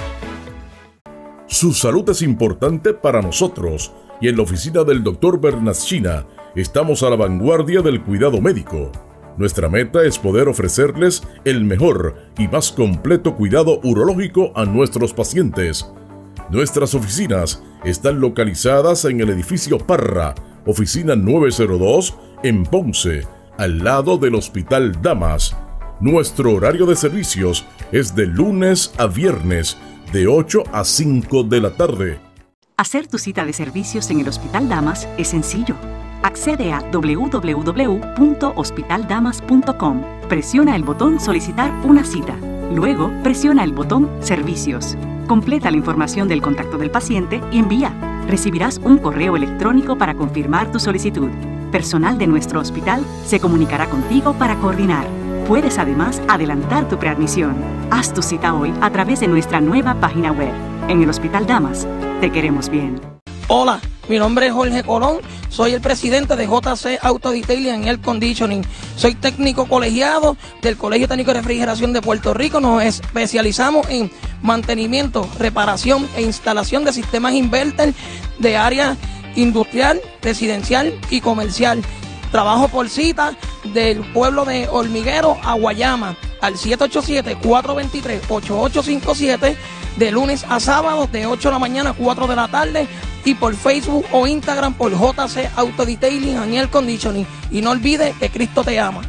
Su salud es importante para nosotros. Y en la oficina del doctor Bernascina estamos a la vanguardia del cuidado médico. Nuestra meta es poder ofrecerles el mejor y más completo cuidado urológico a nuestros pacientes. Nuestras oficinas están localizadas en el edificio Parra, oficina nueve cero dos, en Ponce, al lado del Hospital Damas. Nuestro horario de servicios es de lunes a viernes, de ocho a cinco de la tarde. Hacer tu cita de servicios en el Hospital Damas es sencillo. Accede a doble u doble u doble u punto hospital damas punto com. Presiona el botón Solicitar una cita. Luego, presiona el botón Servicios. Completa la información del contacto del paciente y envía. Recibirás un correo electrónico para confirmar tu solicitud. Personal de nuestro hospital se comunicará contigo para coordinar. Puedes además adelantar tu preadmisión. Haz tu cita hoy a través de nuestra nueva página web. En el Hospital Damas, te queremos bien. Hola, mi nombre es Jorge Colón, soy el presidente de J C Auto Detailing and Air Conditioning. Soy técnico colegiado del Colegio Técnico de Refrigeración de Puerto Rico. Nos especializamos en mantenimiento, reparación e instalación de sistemas inverter de área industrial, residencial y comercial. Trabajo por cita del pueblo de Hormiguero a Guayama al siete ocho siete, cuatro dos tres, ocho ocho cinco siete, de lunes a sábado de ocho de la mañana a cuatro de la tarde, y por Facebook o Instagram por J C Auto Detailing and Air Conditioning. Y no olvides que Cristo te ama.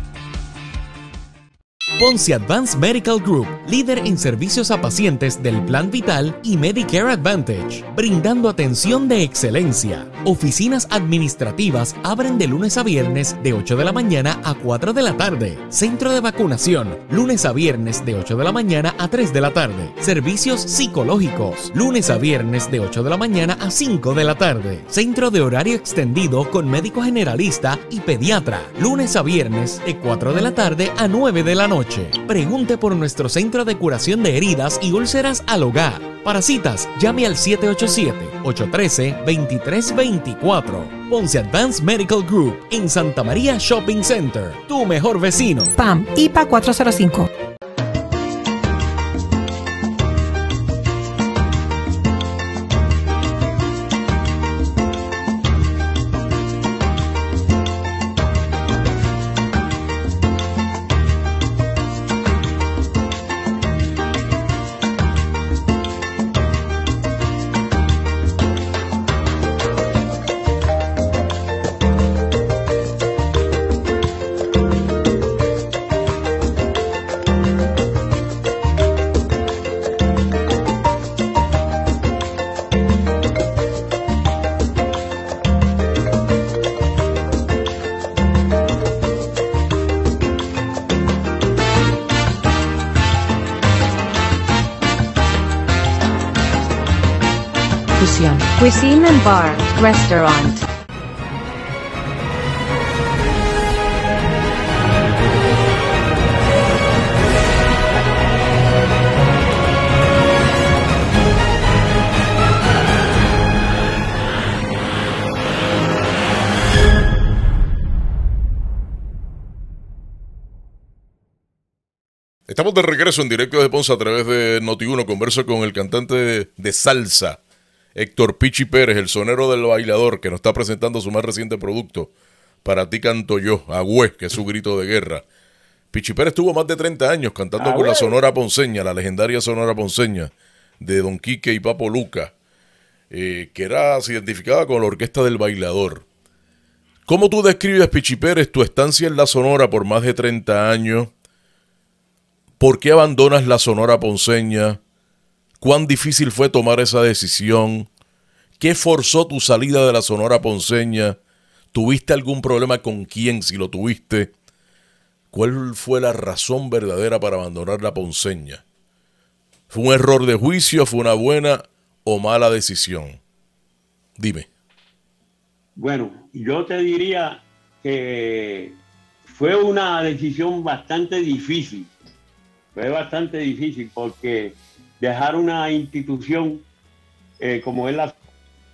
Ponce Advanced Medical Group, líder en servicios a pacientes del Plan Vital y Medicare Advantage, brindando atención de excelencia. Oficinas administrativas abren de lunes a viernes de ocho de la mañana a cuatro de la tarde. Centro de vacunación, lunes a viernes de ocho de la mañana a tres de la tarde. Servicios psicológicos, lunes a viernes de ocho de la mañana a cinco de la tarde. Centro de horario extendido con médico generalista y pediatra, lunes a viernes de cuatro de la tarde a nueve de la noche. Pregunte por nuestro centro de curación de heridas y úlceras al hogar. Para citas, llame al siete ocho siete, ocho uno tres, dos tres dos cuatro. Ponce Advanced Medical Group en Santa María Shopping Center. Tu mejor vecino. P A M I P A cuatro cero cinco. Cuisine and Bar, Restaurant. Estamos de regreso en directo desde Ponce a través de Noti uno. Converso con el cantante de, de salsa, Héctor Pichi Pérez, el sonero del bailador, que nos está presentando su más reciente producto, Para ti canto yo, Agüe, que es su grito de guerra. Pichi Pérez tuvo más de treinta años cantando Agüe. con la Sonora Ponceña, la legendaria Sonora Ponceña, de Don Quique y Papo Luca, eh, que era, se identificaba con la orquesta del bailador. ¿Cómo tú describes, Pichi Pérez, tu estancia en la Sonora por más de treinta años? ¿Por qué abandonas la Sonora Ponceña? ¿Cuán difícil fue tomar esa decisión? ¿Qué forzó tu salida de la Sonora Ponceña? ¿Tuviste algún problema con quién, si lo tuviste? ¿Cuál fue la razón verdadera para abandonar la Ponceña? ¿Fue un error de juicio? ¿Fue una buena o mala decisión? Dime. Bueno, yo te diría que fue una decisión bastante difícil. Fue bastante difícil porque dejar una institución eh, como es la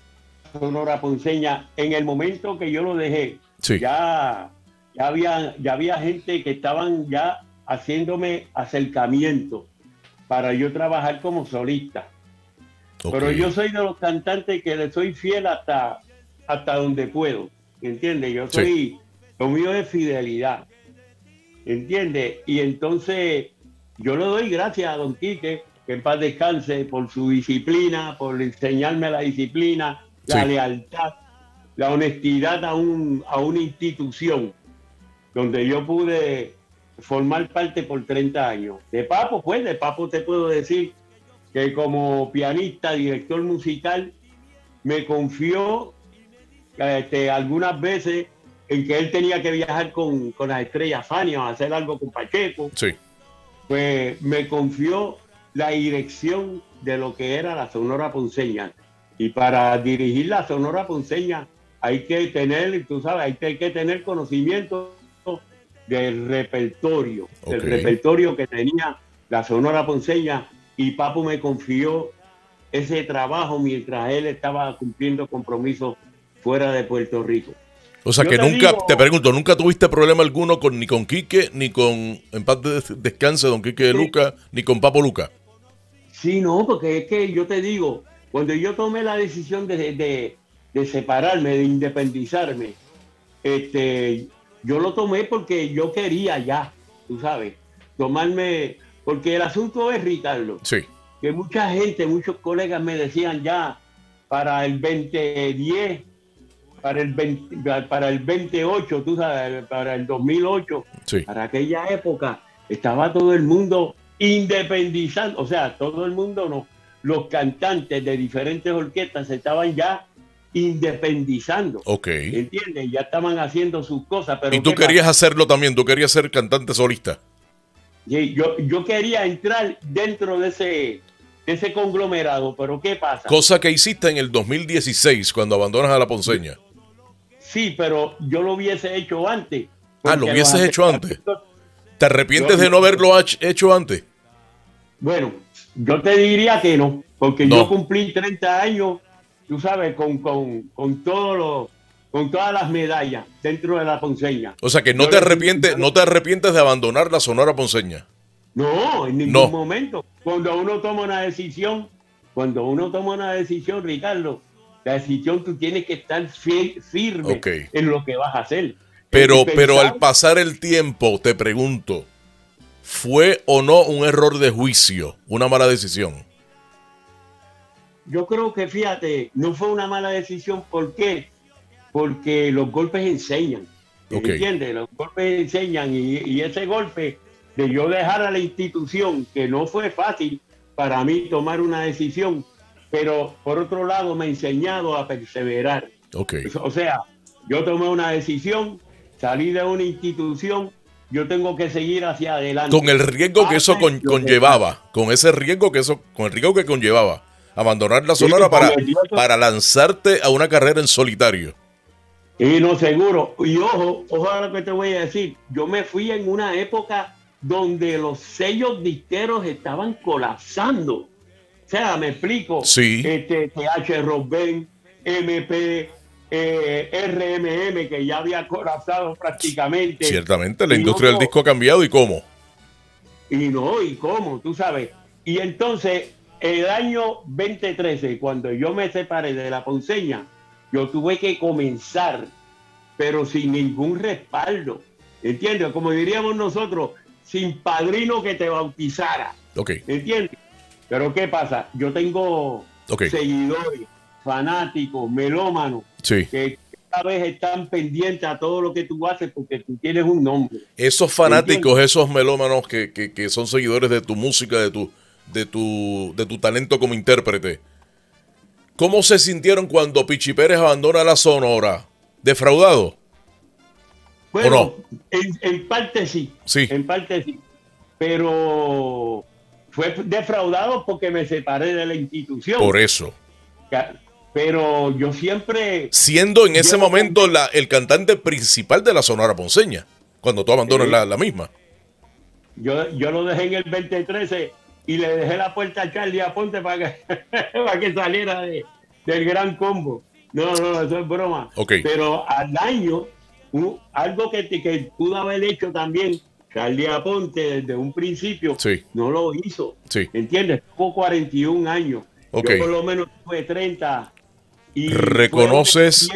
Sonora Ponceña, en el momento que yo lo dejé, sí. ya, ya, había, ya había gente que estaban ya haciéndome acercamiento para yo trabajar como solista. Okay. Pero yo soy de los cantantes que le soy fiel hasta, hasta donde puedo, ¿entiendes? Yo soy, sí. Lo mío es fidelidad, ¿entiendes? Y entonces yo le doy gracias a Don Quique, que en paz descanse, por su disciplina, por enseñarme la disciplina, la sí. lealtad, la honestidad a, un, a una institución donde yo pude formar parte por treinta años. De Papo, pues, de Papo te puedo decir que como pianista, director musical, me confió este, algunas veces en que él tenía que viajar con, con las estrellas Fania a hacer algo con Pacheco. Sí. Pues me confió la dirección de lo que era la Sonora Ponceña. Y para dirigir la Sonora Ponceña hay que tener, tú sabes, hay que, hay que tener conocimiento del repertorio, okay. del repertorio que tenía la Sonora Ponceña, y Papo me confió ese trabajo mientras él estaba cumpliendo compromisos fuera de Puerto Rico. O sea, yo que te nunca, digo, te pregunto, ¿nunca tuviste problema alguno con ni con Quique, ni con, en paz de descanse, Don Quique de sí. Luca, ni con Papo Luca? Sí, no, porque es que yo te digo, cuando yo tomé la decisión de, de, de separarme, de independizarme, este, yo lo tomé porque yo quería ya, tú sabes, tomarme, porque el asunto es, Ricardo, sí. que mucha gente, muchos colegas me decían ya, para el veinte diez, para el veinte, para el veintiocho, tú sabes, para el dos mil ocho, sí. para aquella época, estaba todo el mundo independizando, o sea, todo el mundo no, los cantantes de diferentes orquestas estaban ya independizando. Ok. ¿Entiendes? Ya estaban haciendo sus cosas. Pero ¿y tú querías pasa? hacerlo también? ¿Tú querías ser cantante solista? Sí, yo, yo quería entrar dentro de ese, de ese conglomerado, pero ¿qué pasa? Cosa que hiciste en el dos mil dieciséis, cuando abandonas a la Ponceña. Sí, pero yo lo hubiese hecho antes. Ah, ¿lo hubieses hecho antes? ¿Te arrepientes yo, de no haberlo hecho antes? Bueno, yo te diría que no, porque no. yo cumplí treinta años, tú sabes, con, con, con, todos los, con todas las medallas dentro de la Ponceña. O sea que no, te arrepientes, no te arrepientes de abandonar la Sonora Ponceña. No, en ningún no. momento. Cuando uno toma una decisión, cuando uno toma una decisión, Ricardo, la decisión tú tienes que estar fiel, firme okay. en lo que vas a hacer. Pero, pero al pasar el tiempo, te pregunto, ¿fue o no un error de juicio, una mala decisión? Yo creo que, fíjate, no fue una mala decisión. ¿Por qué? Porque los golpes enseñan. Okay. ¿Entiendes? Los golpes enseñan y, y ese golpe de yo dejar a la institución, que no fue fácil para mí tomar una decisión, pero por otro lado me ha enseñado a perseverar. Okay. O sea, yo tomé una decisión, salí de una institución, yo tengo que seguir hacia adelante. Con el riesgo que eso con, conllevaba, con ese riesgo que eso, con el riesgo que conllevaba, abandonar la Sonora sí, para, para lanzarte a una carrera en solitario. Y no, seguro. Y ojo, ojo a lo que te voy a decir. Yo me fui en una época donde los sellos disqueros estaban colapsando. O sea, me explico. Sí. Este, T H Rockband, M P, eh, R M M, que ya había colapsado prácticamente. Ciertamente, la y industria ojo, del disco ha cambiado. ¿Y cómo? Y no, ¿y cómo? Tú sabes. Y entonces, el año veinte trece, cuando yo me separé de la Ponceña, yo tuve que comenzar, pero sin ningún respaldo. ¿Entiendes? Como diríamos nosotros, sin padrino que te bautizara. Ok. ¿Entiendes? Pero ¿qué pasa? Yo tengo okay. seguidores, fanáticos, melómanos, sí. que cada vez están pendientes a todo lo que tú haces porque tú tienes un nombre. Esos fanáticos, ¿entiendes? Esos melómanos que, que, que son seguidores de tu música, de tu, de tu, de tu talento como intérprete. ¿Cómo se sintieron cuando Pichi Pérez abandona la Sonora? ¿Defraudado? Bueno, no? en, en parte sí, sí, en parte sí, pero fue defraudado porque me separé de la institución. Por eso. Pero yo siempre... Siendo en ese momento la, el cantante principal de la Sonora Ponceña, cuando tú abandonas eh, la, la misma. Yo, yo lo dejé en el veinte trece y le dejé la puerta a Charlie Aponte para que, para que saliera de, del Gran Combo. No, no, eso es broma. Okay. Pero al año... Un, algo que, que pudo haber hecho también Charlie Aponte desde un principio, sí. no lo hizo. Sí. ¿Entiendes? Tuvo cuarenta y un años. Okay. Yo por lo menos tuve treinta. Y reconoces,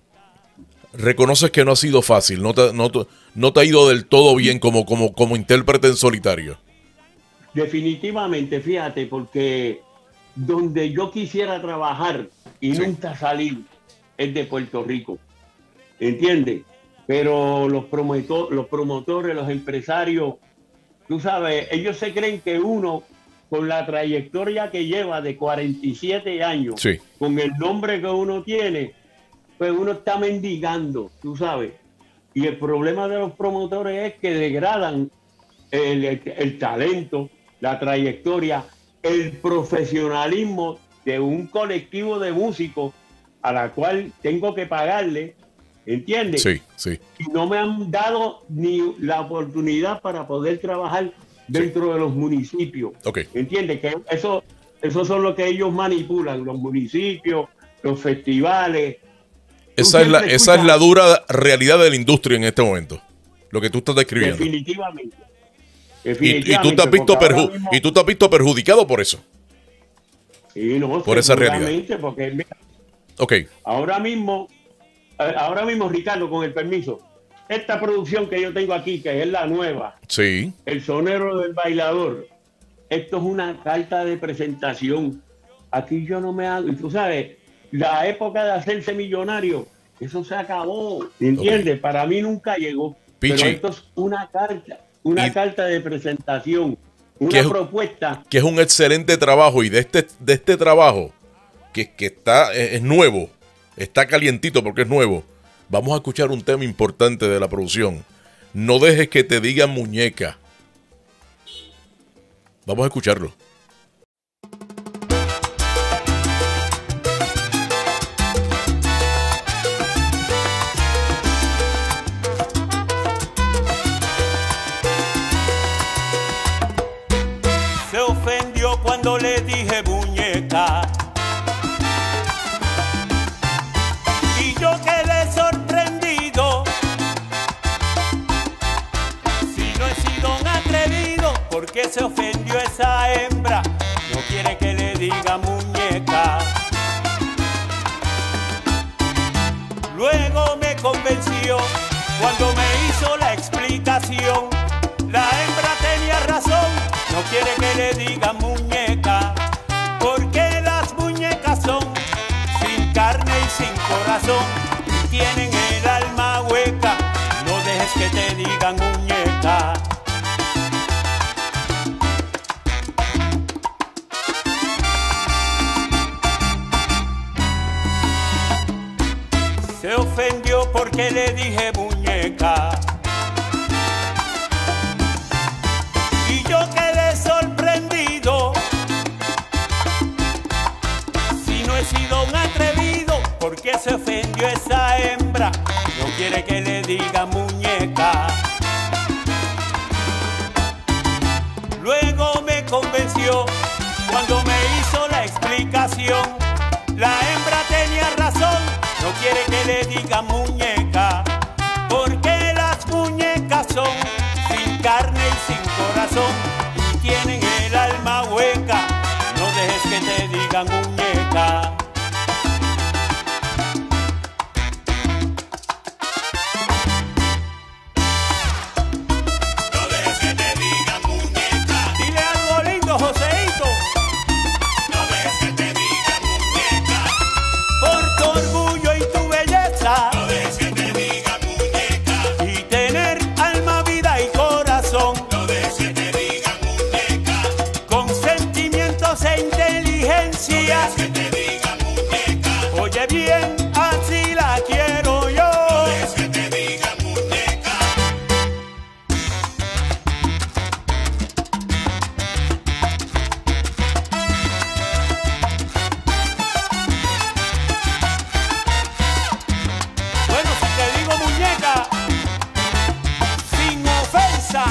reconoces que no ha sido fácil, no te, no, te, no te ha ido del todo bien como, como, como intérprete en solitario. Definitivamente, fíjate, porque donde yo quisiera trabajar y sí. nunca salir es de Puerto Rico. ¿Entiendes? Pero los, promotor, los promotores, los empresarios, tú sabes, ellos se creen que uno, con la trayectoria que lleva de cuarenta y siete años, sí. con el nombre que uno tiene, pues uno está mendigando, tú sabes. Y el problema de los promotores es que degradan el, el, el talento, la trayectoria, el profesionalismo de un colectivo de músicos a la cual tengo que pagarle. ¿Entiendes? Sí, sí. Y no me han dado ni la oportunidad para poder trabajar dentro sí. de los municipios. Okay. ¿Entiendes? Que eso, eso son lo que ellos manipulan, los municipios, los festivales. Esa es, la, esa es la dura realidad de la industria en este momento, lo que tú estás describiendo. Definitivamente. Definitivamente y, y, tú te has visto perju mismo, y tú te has visto perjudicado por eso. Sí, no, por esa realidad. Porque, mira, okay. Ahora mismo... Ahora mismo, Ricardo, con el permiso, esta producción que yo tengo aquí, que es la nueva, sí. El Sonero del Bailador, esto es una carta de presentación. Aquí yo no me hago, y tú sabes, la época de hacerse millonario, eso se acabó, ¿entiendes? Okay. Para mí nunca llegó. Pichi. Pero esto es una carta, una y, carta de presentación, una que es, propuesta. Que es un excelente trabajo, y de este, de este trabajo, que, que está, es, es nuevo, está calientito porque es nuevo. Vamos a escuchar un tema importante de la producción. No dejes que te digan muñeca. Vamos a escucharlo. Se ofendió cuando le dije muñeca. Yo quedé sorprendido. Si no he sido un atrevido, ¿por qué se ofendió esa hembra? No quiere que le diga muñeca. Luego me convenció cuando me hizo la explicación. La hembra tenía razón, no quiere que le diga muñeca, porque las muñecas son sin carne y sin corazón, y tienen el alma hueca. No dejes que te digan muñeca. Se ofendió porque le dije muñeca. Y yo quedé sorprendido. Si no he sido un atrevido, ¿por qué se ofendió esa hembra? No quiere que le diga muñeca. Luego me convenció cuando me hizo la explicación. La hembra tenía razón, no quiere que le diga muñeca, porque las muñecas son sin carne y sin corazón, dejes que te diga muñeca. Oye bien, así la quiero yo. No dejes que te diga muñeca. Bueno, si te digo muñeca, sin ofensa.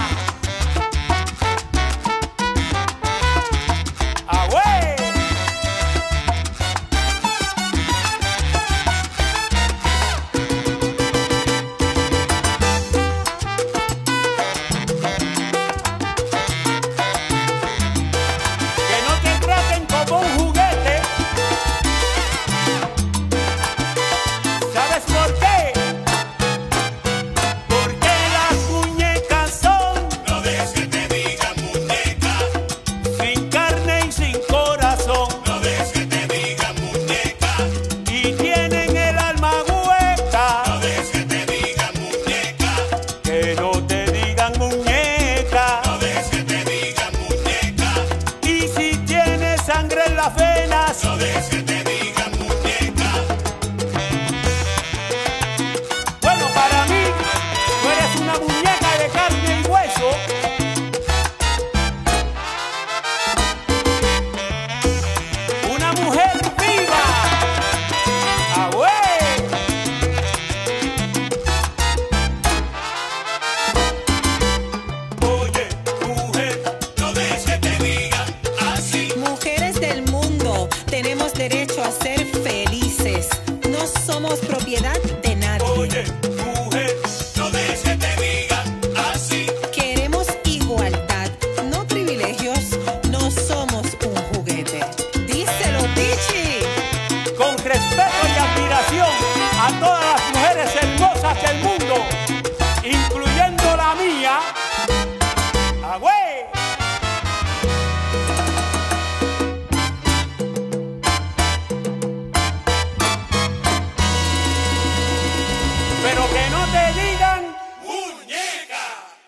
No dejes que te diga muñeca. Bueno, para mí, tú eres una muñeca de carne y hueso. Una mujer viva. ¡Ah, güey! Oye, mujer, no dejes que te diga así. Mujeres del mundo, tenemos derecho a ser felices. No somos propiedad de nadie. Oye, mujer, no dejes que te diga así. Queremos igualdad, no privilegios. No somos un juguete. Díselo, Tichi. Con respeto y admiración a todas las mujeres hermosas del mundo, incluyendo la mía. ¡Agüey! Pero que no te digan muñeca.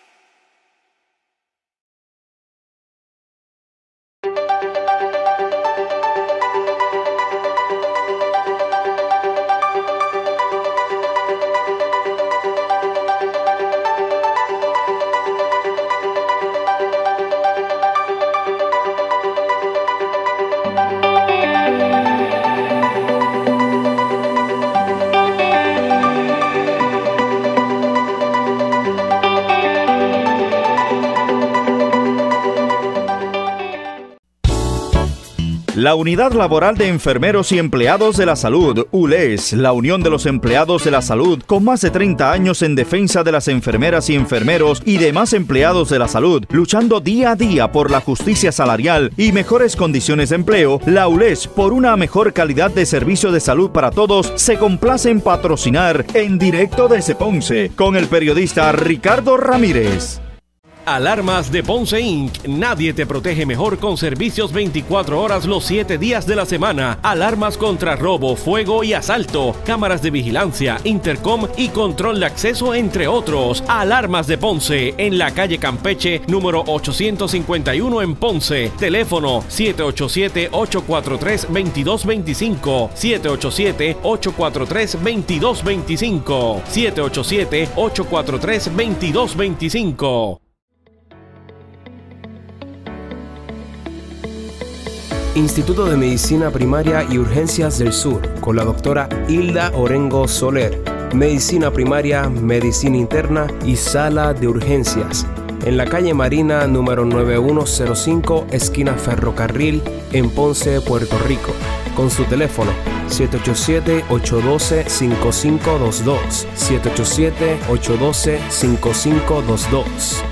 La Unidad Laboral de Enfermeros y Empleados de la Salud, U L E S, la Unión de los Empleados de la Salud, con más de treinta años en defensa de las enfermeras y enfermeros y demás empleados de la salud, luchando día a día por la justicia salarial y mejores condiciones de empleo. La U L E S, por una mejor calidad de servicio de salud para todos, se complace en patrocinar En Directo desde Ponce, con el periodista Ricardo Ramírez. Alarmas de Ponce incorporated. Nadie te protege mejor con servicios veinticuatro horas los siete días de la semana. Alarmas contra robo, fuego y asalto. Cámaras de vigilancia, intercom y control de acceso, entre otros. Alarmas de Ponce, en la calle Campeche, número ochocientos cincuenta y uno en Ponce. Teléfono siete ocho siete, ocho cuatro tres, dos dos dos cinco. siete ocho siete, ocho cuatro tres, dos dos dos cinco. siete ocho siete, ocho cuatro tres, dos dos dos cinco. Instituto de Medicina Primaria y Urgencias del Sur, con la doctora Hilda Orengo Soler. Medicina primaria, medicina interna y sala de urgencias. En la calle Marina, número noventa y uno cero cinco, esquina Ferrocarril, en Ponce, Puerto Rico. Con su teléfono siete ocho siete, ocho uno dos, cinco cinco dos dos. siete ocho siete, ocho uno dos, cinco cinco dos dos.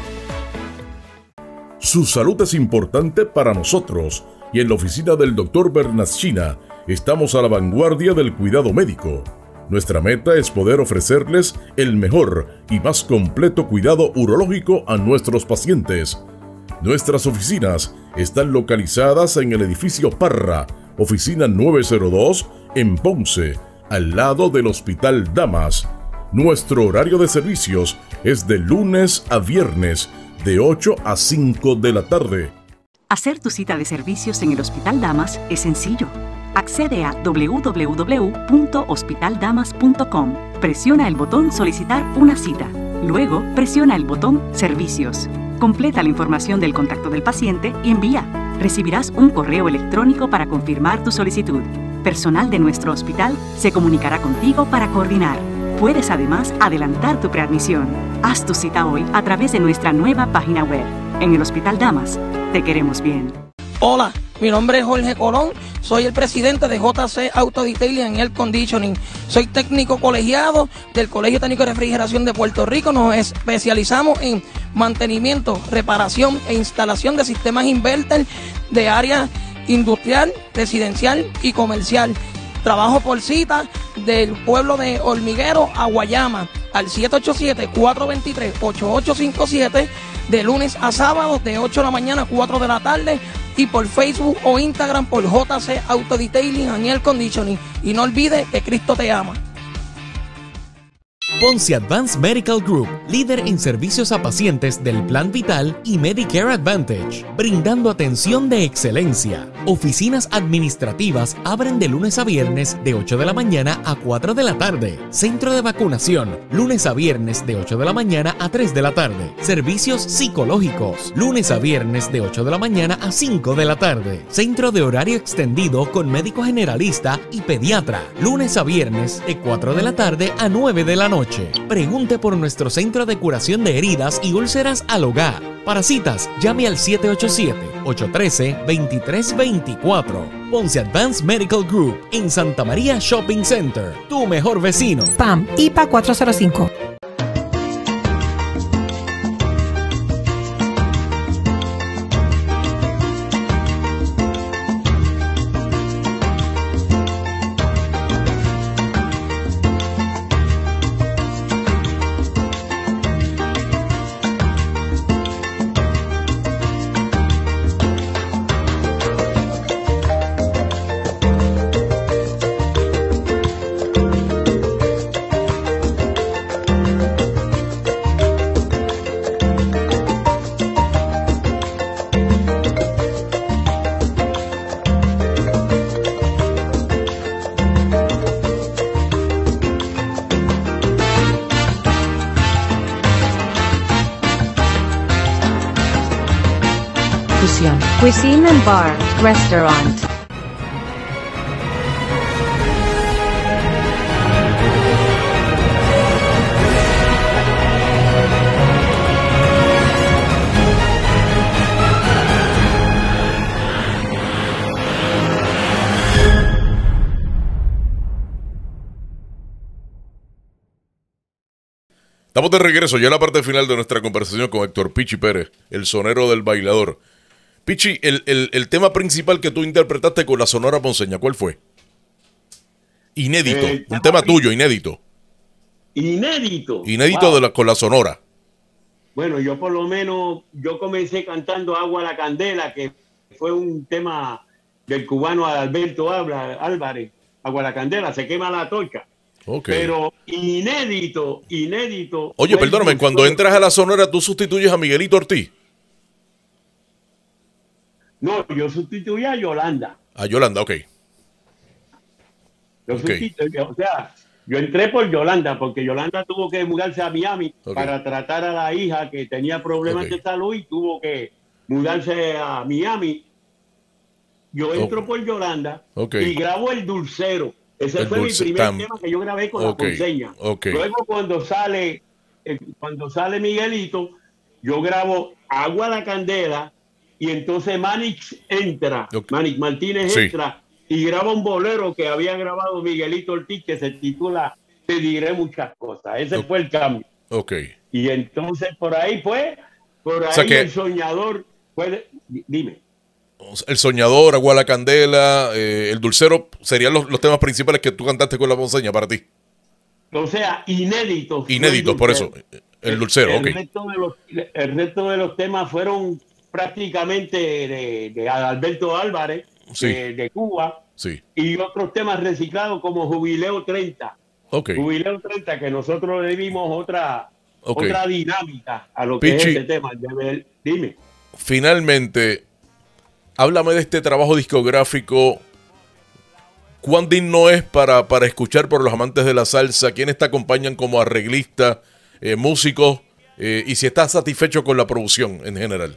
Su salud es importante para nosotros. Y en la oficina del doctor Bernascina estamos a la vanguardia del cuidado médico. Nuestra meta es poder ofrecerles el mejor y más completo cuidado urológico a nuestros pacientes. Nuestras oficinas están localizadas en el edificio Parra, oficina nueve cero dos, en Ponce, al lado del Hospital Damas. Nuestro horario de servicios es de lunes a viernes, de ocho a cinco de la tarde. Hacer tu cita de servicios en el Hospital Damas es sencillo. Accede a doble u doble u doble u punto hospital damas punto com. Presiona el botón Solicitar una cita. Luego, presiona el botón Servicios. Completa la información del contacto del paciente y envía. Recibirás un correo electrónico para confirmar tu solicitud. Personal de nuestro hospital se comunicará contigo para coordinar. Puedes además adelantar tu preadmisión. Haz tu cita hoy a través de nuestra nueva página web. En el Hospital Damas, te queremos bien. Hola, mi nombre es Jorge Colón, soy el presidente de J C Auto Detailing and Air Conditioning. Soy técnico colegiado del Colegio Técnico de Refrigeración de Puerto Rico. Nos especializamos en mantenimiento, reparación e instalación de sistemas inverter de área industrial, residencial y comercial. Trabajo por cita del pueblo de Hormiguero a Guayama al siete ocho siete, cuatro dos tres, ocho ocho cinco siete de lunes a sábado de ocho de la mañana a cuatro de la tarde y por Facebook o Instagram por J C Auto Detailing and Air Conditioning. Y no olvides que Cristo te ama. Ponce Advanced Medical Group, líder en servicios a pacientes del Plan Vital y Medicare Advantage, brindando atención de excelencia. Oficinas administrativas abren de lunes a viernes de ocho de la mañana a cuatro de la tarde. Centro de vacunación, lunes a viernes de ocho de la mañana a tres de la tarde. Servicios psicológicos, lunes a viernes de ocho de la mañana a cinco de la tarde. Centro de horario extendido con médico generalista y pediatra, lunes a viernes de cuatro de la tarde a nueve de la noche. Pregunte por nuestro centro de curación de heridas y úlceras al hogar. Para citas, llame al siete ocho siete, ocho uno tres, dos tres dos cuatro. Ponce Advanced Medical Group en Santa María Shopping Center. Tu mejor vecino. P A M I P A cuatro cero cinco. Cuisine and Bar, Restaurant. Estamos de regreso ya en la parte final de nuestra conversación con Héctor Pichi Pérez, el sonero del bailador. Pichi, el, el, el tema principal que tú interpretaste con la Sonora Ponceña, ¿cuál fue? Inédito, eh, un tema tuyo, inédito. Inédito. Inédito wow. de la, con la Sonora. Bueno, yo por lo menos, yo comencé cantando Agua a la Candela, que fue un tema del cubano Alberto Álvarez. Agua a la Candela, se quema la torcha. Okay. Pero inédito, inédito. Oye, perdóname, cuando entras a la Sonora, ¿tú sustituyes a Miguelito Ortiz? No, yo sustituí a Yolanda. A Yolanda, ok. Yo okay. sustituí, o sea, yo entré por Yolanda, porque Yolanda tuvo que mudarse a Miami okay. para tratar a la hija que tenía problemas okay. de salud y tuvo que mudarse a Miami. Yo entro oh. por Yolanda okay. y grabo El Dulcero. Ese el fue dulce, mi primer tam. tema que yo grabé con okay. la Ponceña. Okay. Luego cuando sale, eh, cuando sale Miguelito, yo grabo Agua a la Candela. Y entonces Manix entra, okay. Manix Martínez sí. entra y graba un bolero que había grabado Miguelito Ortiz que se titula Te diré muchas cosas. Ese okay. fue el cambio. Okay. Y entonces por ahí fue, por ahí o sea que, el soñador puede, dime. El soñador, Agua a la Candela, eh, El Dulcero serían los, los temas principales que tú cantaste con la Ponceña para ti. O sea, inéditos. Inéditos, por eso. El Dulcero, el, ok. El resto de los, el resto de los temas fueron prácticamente de, de Alberto Álvarez, sí. de, de Cuba, sí. y otros temas reciclados como Jubileo treinta. Okay. Jubileo treinta, que nosotros le dimos otra, okay. otra dinámica a lo que Pichi, es este tema. Dime. Finalmente, háblame de este trabajo discográfico ¿Cuán digno es para, para escuchar por los amantes de la salsa? ¿Quiénes te acompañan como arreglista, eh, músicos? Eh, y si estás satisfecho con la producción en general.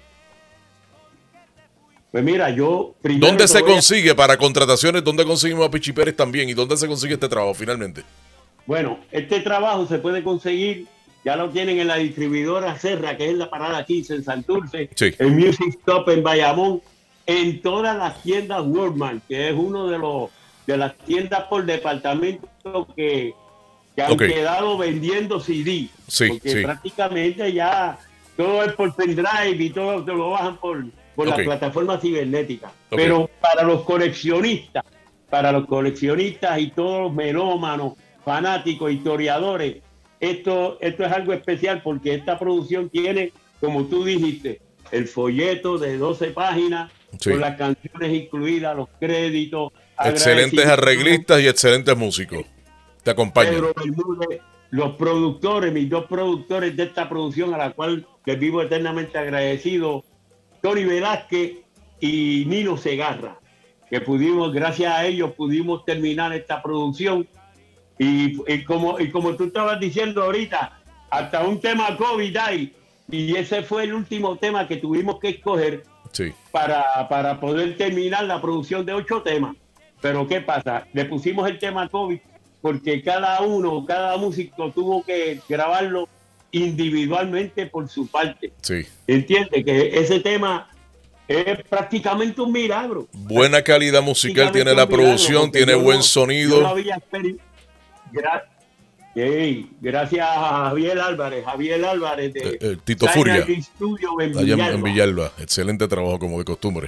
Pues mira, yo primero... ¿Dónde se voy a... consigue para contrataciones? ¿Dónde conseguimos a Pichi Pérez también? ¿Y dónde se consigue este trabajo finalmente? Bueno, este trabajo se puede conseguir, ya lo tienen en la distribuidora Serra, que es la Parada quince en Santurce, sí. en Music Stop en Bayamón, en todas las tiendas Worldman, que es uno de los de las tiendas por departamento que, que han okay. quedado vendiendo C D. Sí, porque sí. prácticamente ya todo es por pendrive y todo te lo bajan por, por okay. la plataforma cibernética. Okay. Pero para los coleccionistas, para los coleccionistas y todos los melómanos, fanáticos, historiadores, esto, esto es algo especial porque esta producción tiene, como tú dijiste, el folleto de doce páginas, sí. con las canciones incluidas, los créditos. Excelentes arreglistas y excelentes músicos. Te acompañan. Pedro Bermúdez, los productores, mis dos productores de esta producción, a la cual les vivo eternamente agradecido, Tony Velázquez y Nino Segarra, que pudimos, gracias a ellos, pudimos terminar esta producción. Y, y, como, y como tú estabas diciendo ahorita, hasta un tema COVID hay, y ese fue el último tema que tuvimos que escoger sí. para, para poder terminar la producción de ocho temas. Pero ¿qué pasa? Le pusimos el tema COVID porque cada uno, cada músico tuvo que grabarlo individualmente por su parte. Sí. ¿Entiendes? Que ese tema es prácticamente un milagro. Buena calidad musical tiene la producción, tiene buen no, sonido. Yo no había Gra hey, gracias a Javier Álvarez, Javier Álvarez de eh, eh, Tito Furia, Studio en allá Villalba. en Villalba. Excelente trabajo como de costumbre.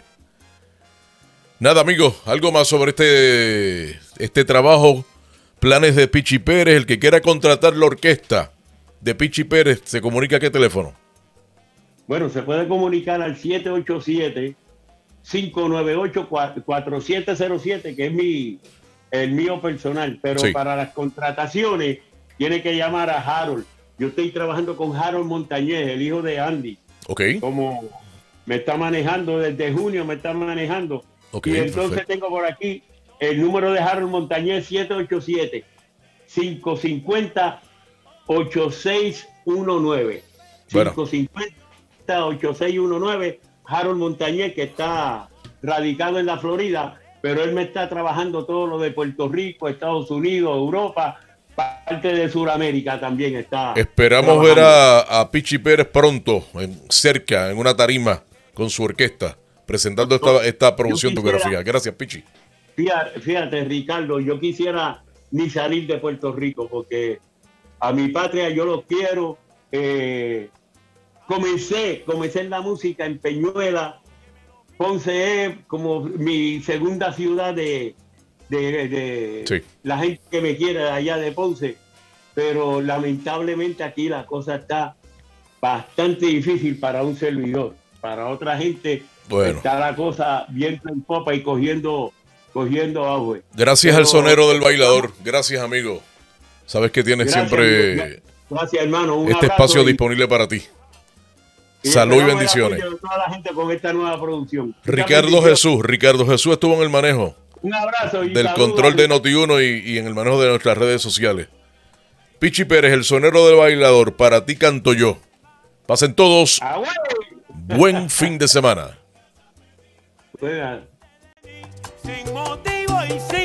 Nada, amigos, algo más sobre este, este trabajo, planes de Pichi Pérez. El que quiera contratar la orquesta de Pichi Pérez, ¿se comunica a qué teléfono? Bueno, se puede comunicar al siete ocho siete, cinco nueve ocho, cuatro siete cero siete, que es mi, el mío personal, pero sí. para las contrataciones tiene que llamar a Harold. Yo estoy trabajando con Harold Montañez, el hijo de Andy. Ok. Como me está manejando desde junio, me está manejando. Okay, y entonces perfecto. Tengo por aquí el número de Harold Montañez, siete ocho siete, cinco cinco cero, ocho seis uno nueve. Bueno. cinco cinco cero, ocho seis uno nueve. Harold Montañez, que está radicado en la Florida, pero él me está trabajando todo lo de Puerto Rico, Estados Unidos, Europa, parte de Sudamérica también está. Esperamos trabajando. ver a, a Pichi Pérez pronto, en, cerca, en una tarima, con su orquesta, presentando esta, esta producción topográfica. Gracias, Pichi. Fíjate, fíjate, Ricardo, yo quisiera ni salir de Puerto Rico, porque a mi patria yo lo quiero. Eh, comencé, comencé en la música en Peñuela. Ponce es como mi segunda ciudad de, de, de sí. la gente que me quiere allá de Ponce, pero lamentablemente aquí la cosa está bastante difícil para un servidor. Para otra gente bueno. está la cosa viento en popa y cogiendo, cogiendo auge. Gracias pero, al sonero del bailador. Gracias, amigo. Sabes que tienes gracias, siempre gracias, hermano. Un este espacio y, disponible para ti. Y salud y bendiciones. De toda la gente con esta nueva producción. Ricardo Jesús. Ricardo Jesús estuvo en el manejo. Un abrazo. Y del saludos, control de Noti uno y, y en el manejo de nuestras redes sociales. Pichi Pérez, el sonero del bailador. Para ti canto yo. Pasen todos. Ah, bueno. Buen fin de semana. Bueno. Sin motivo y sin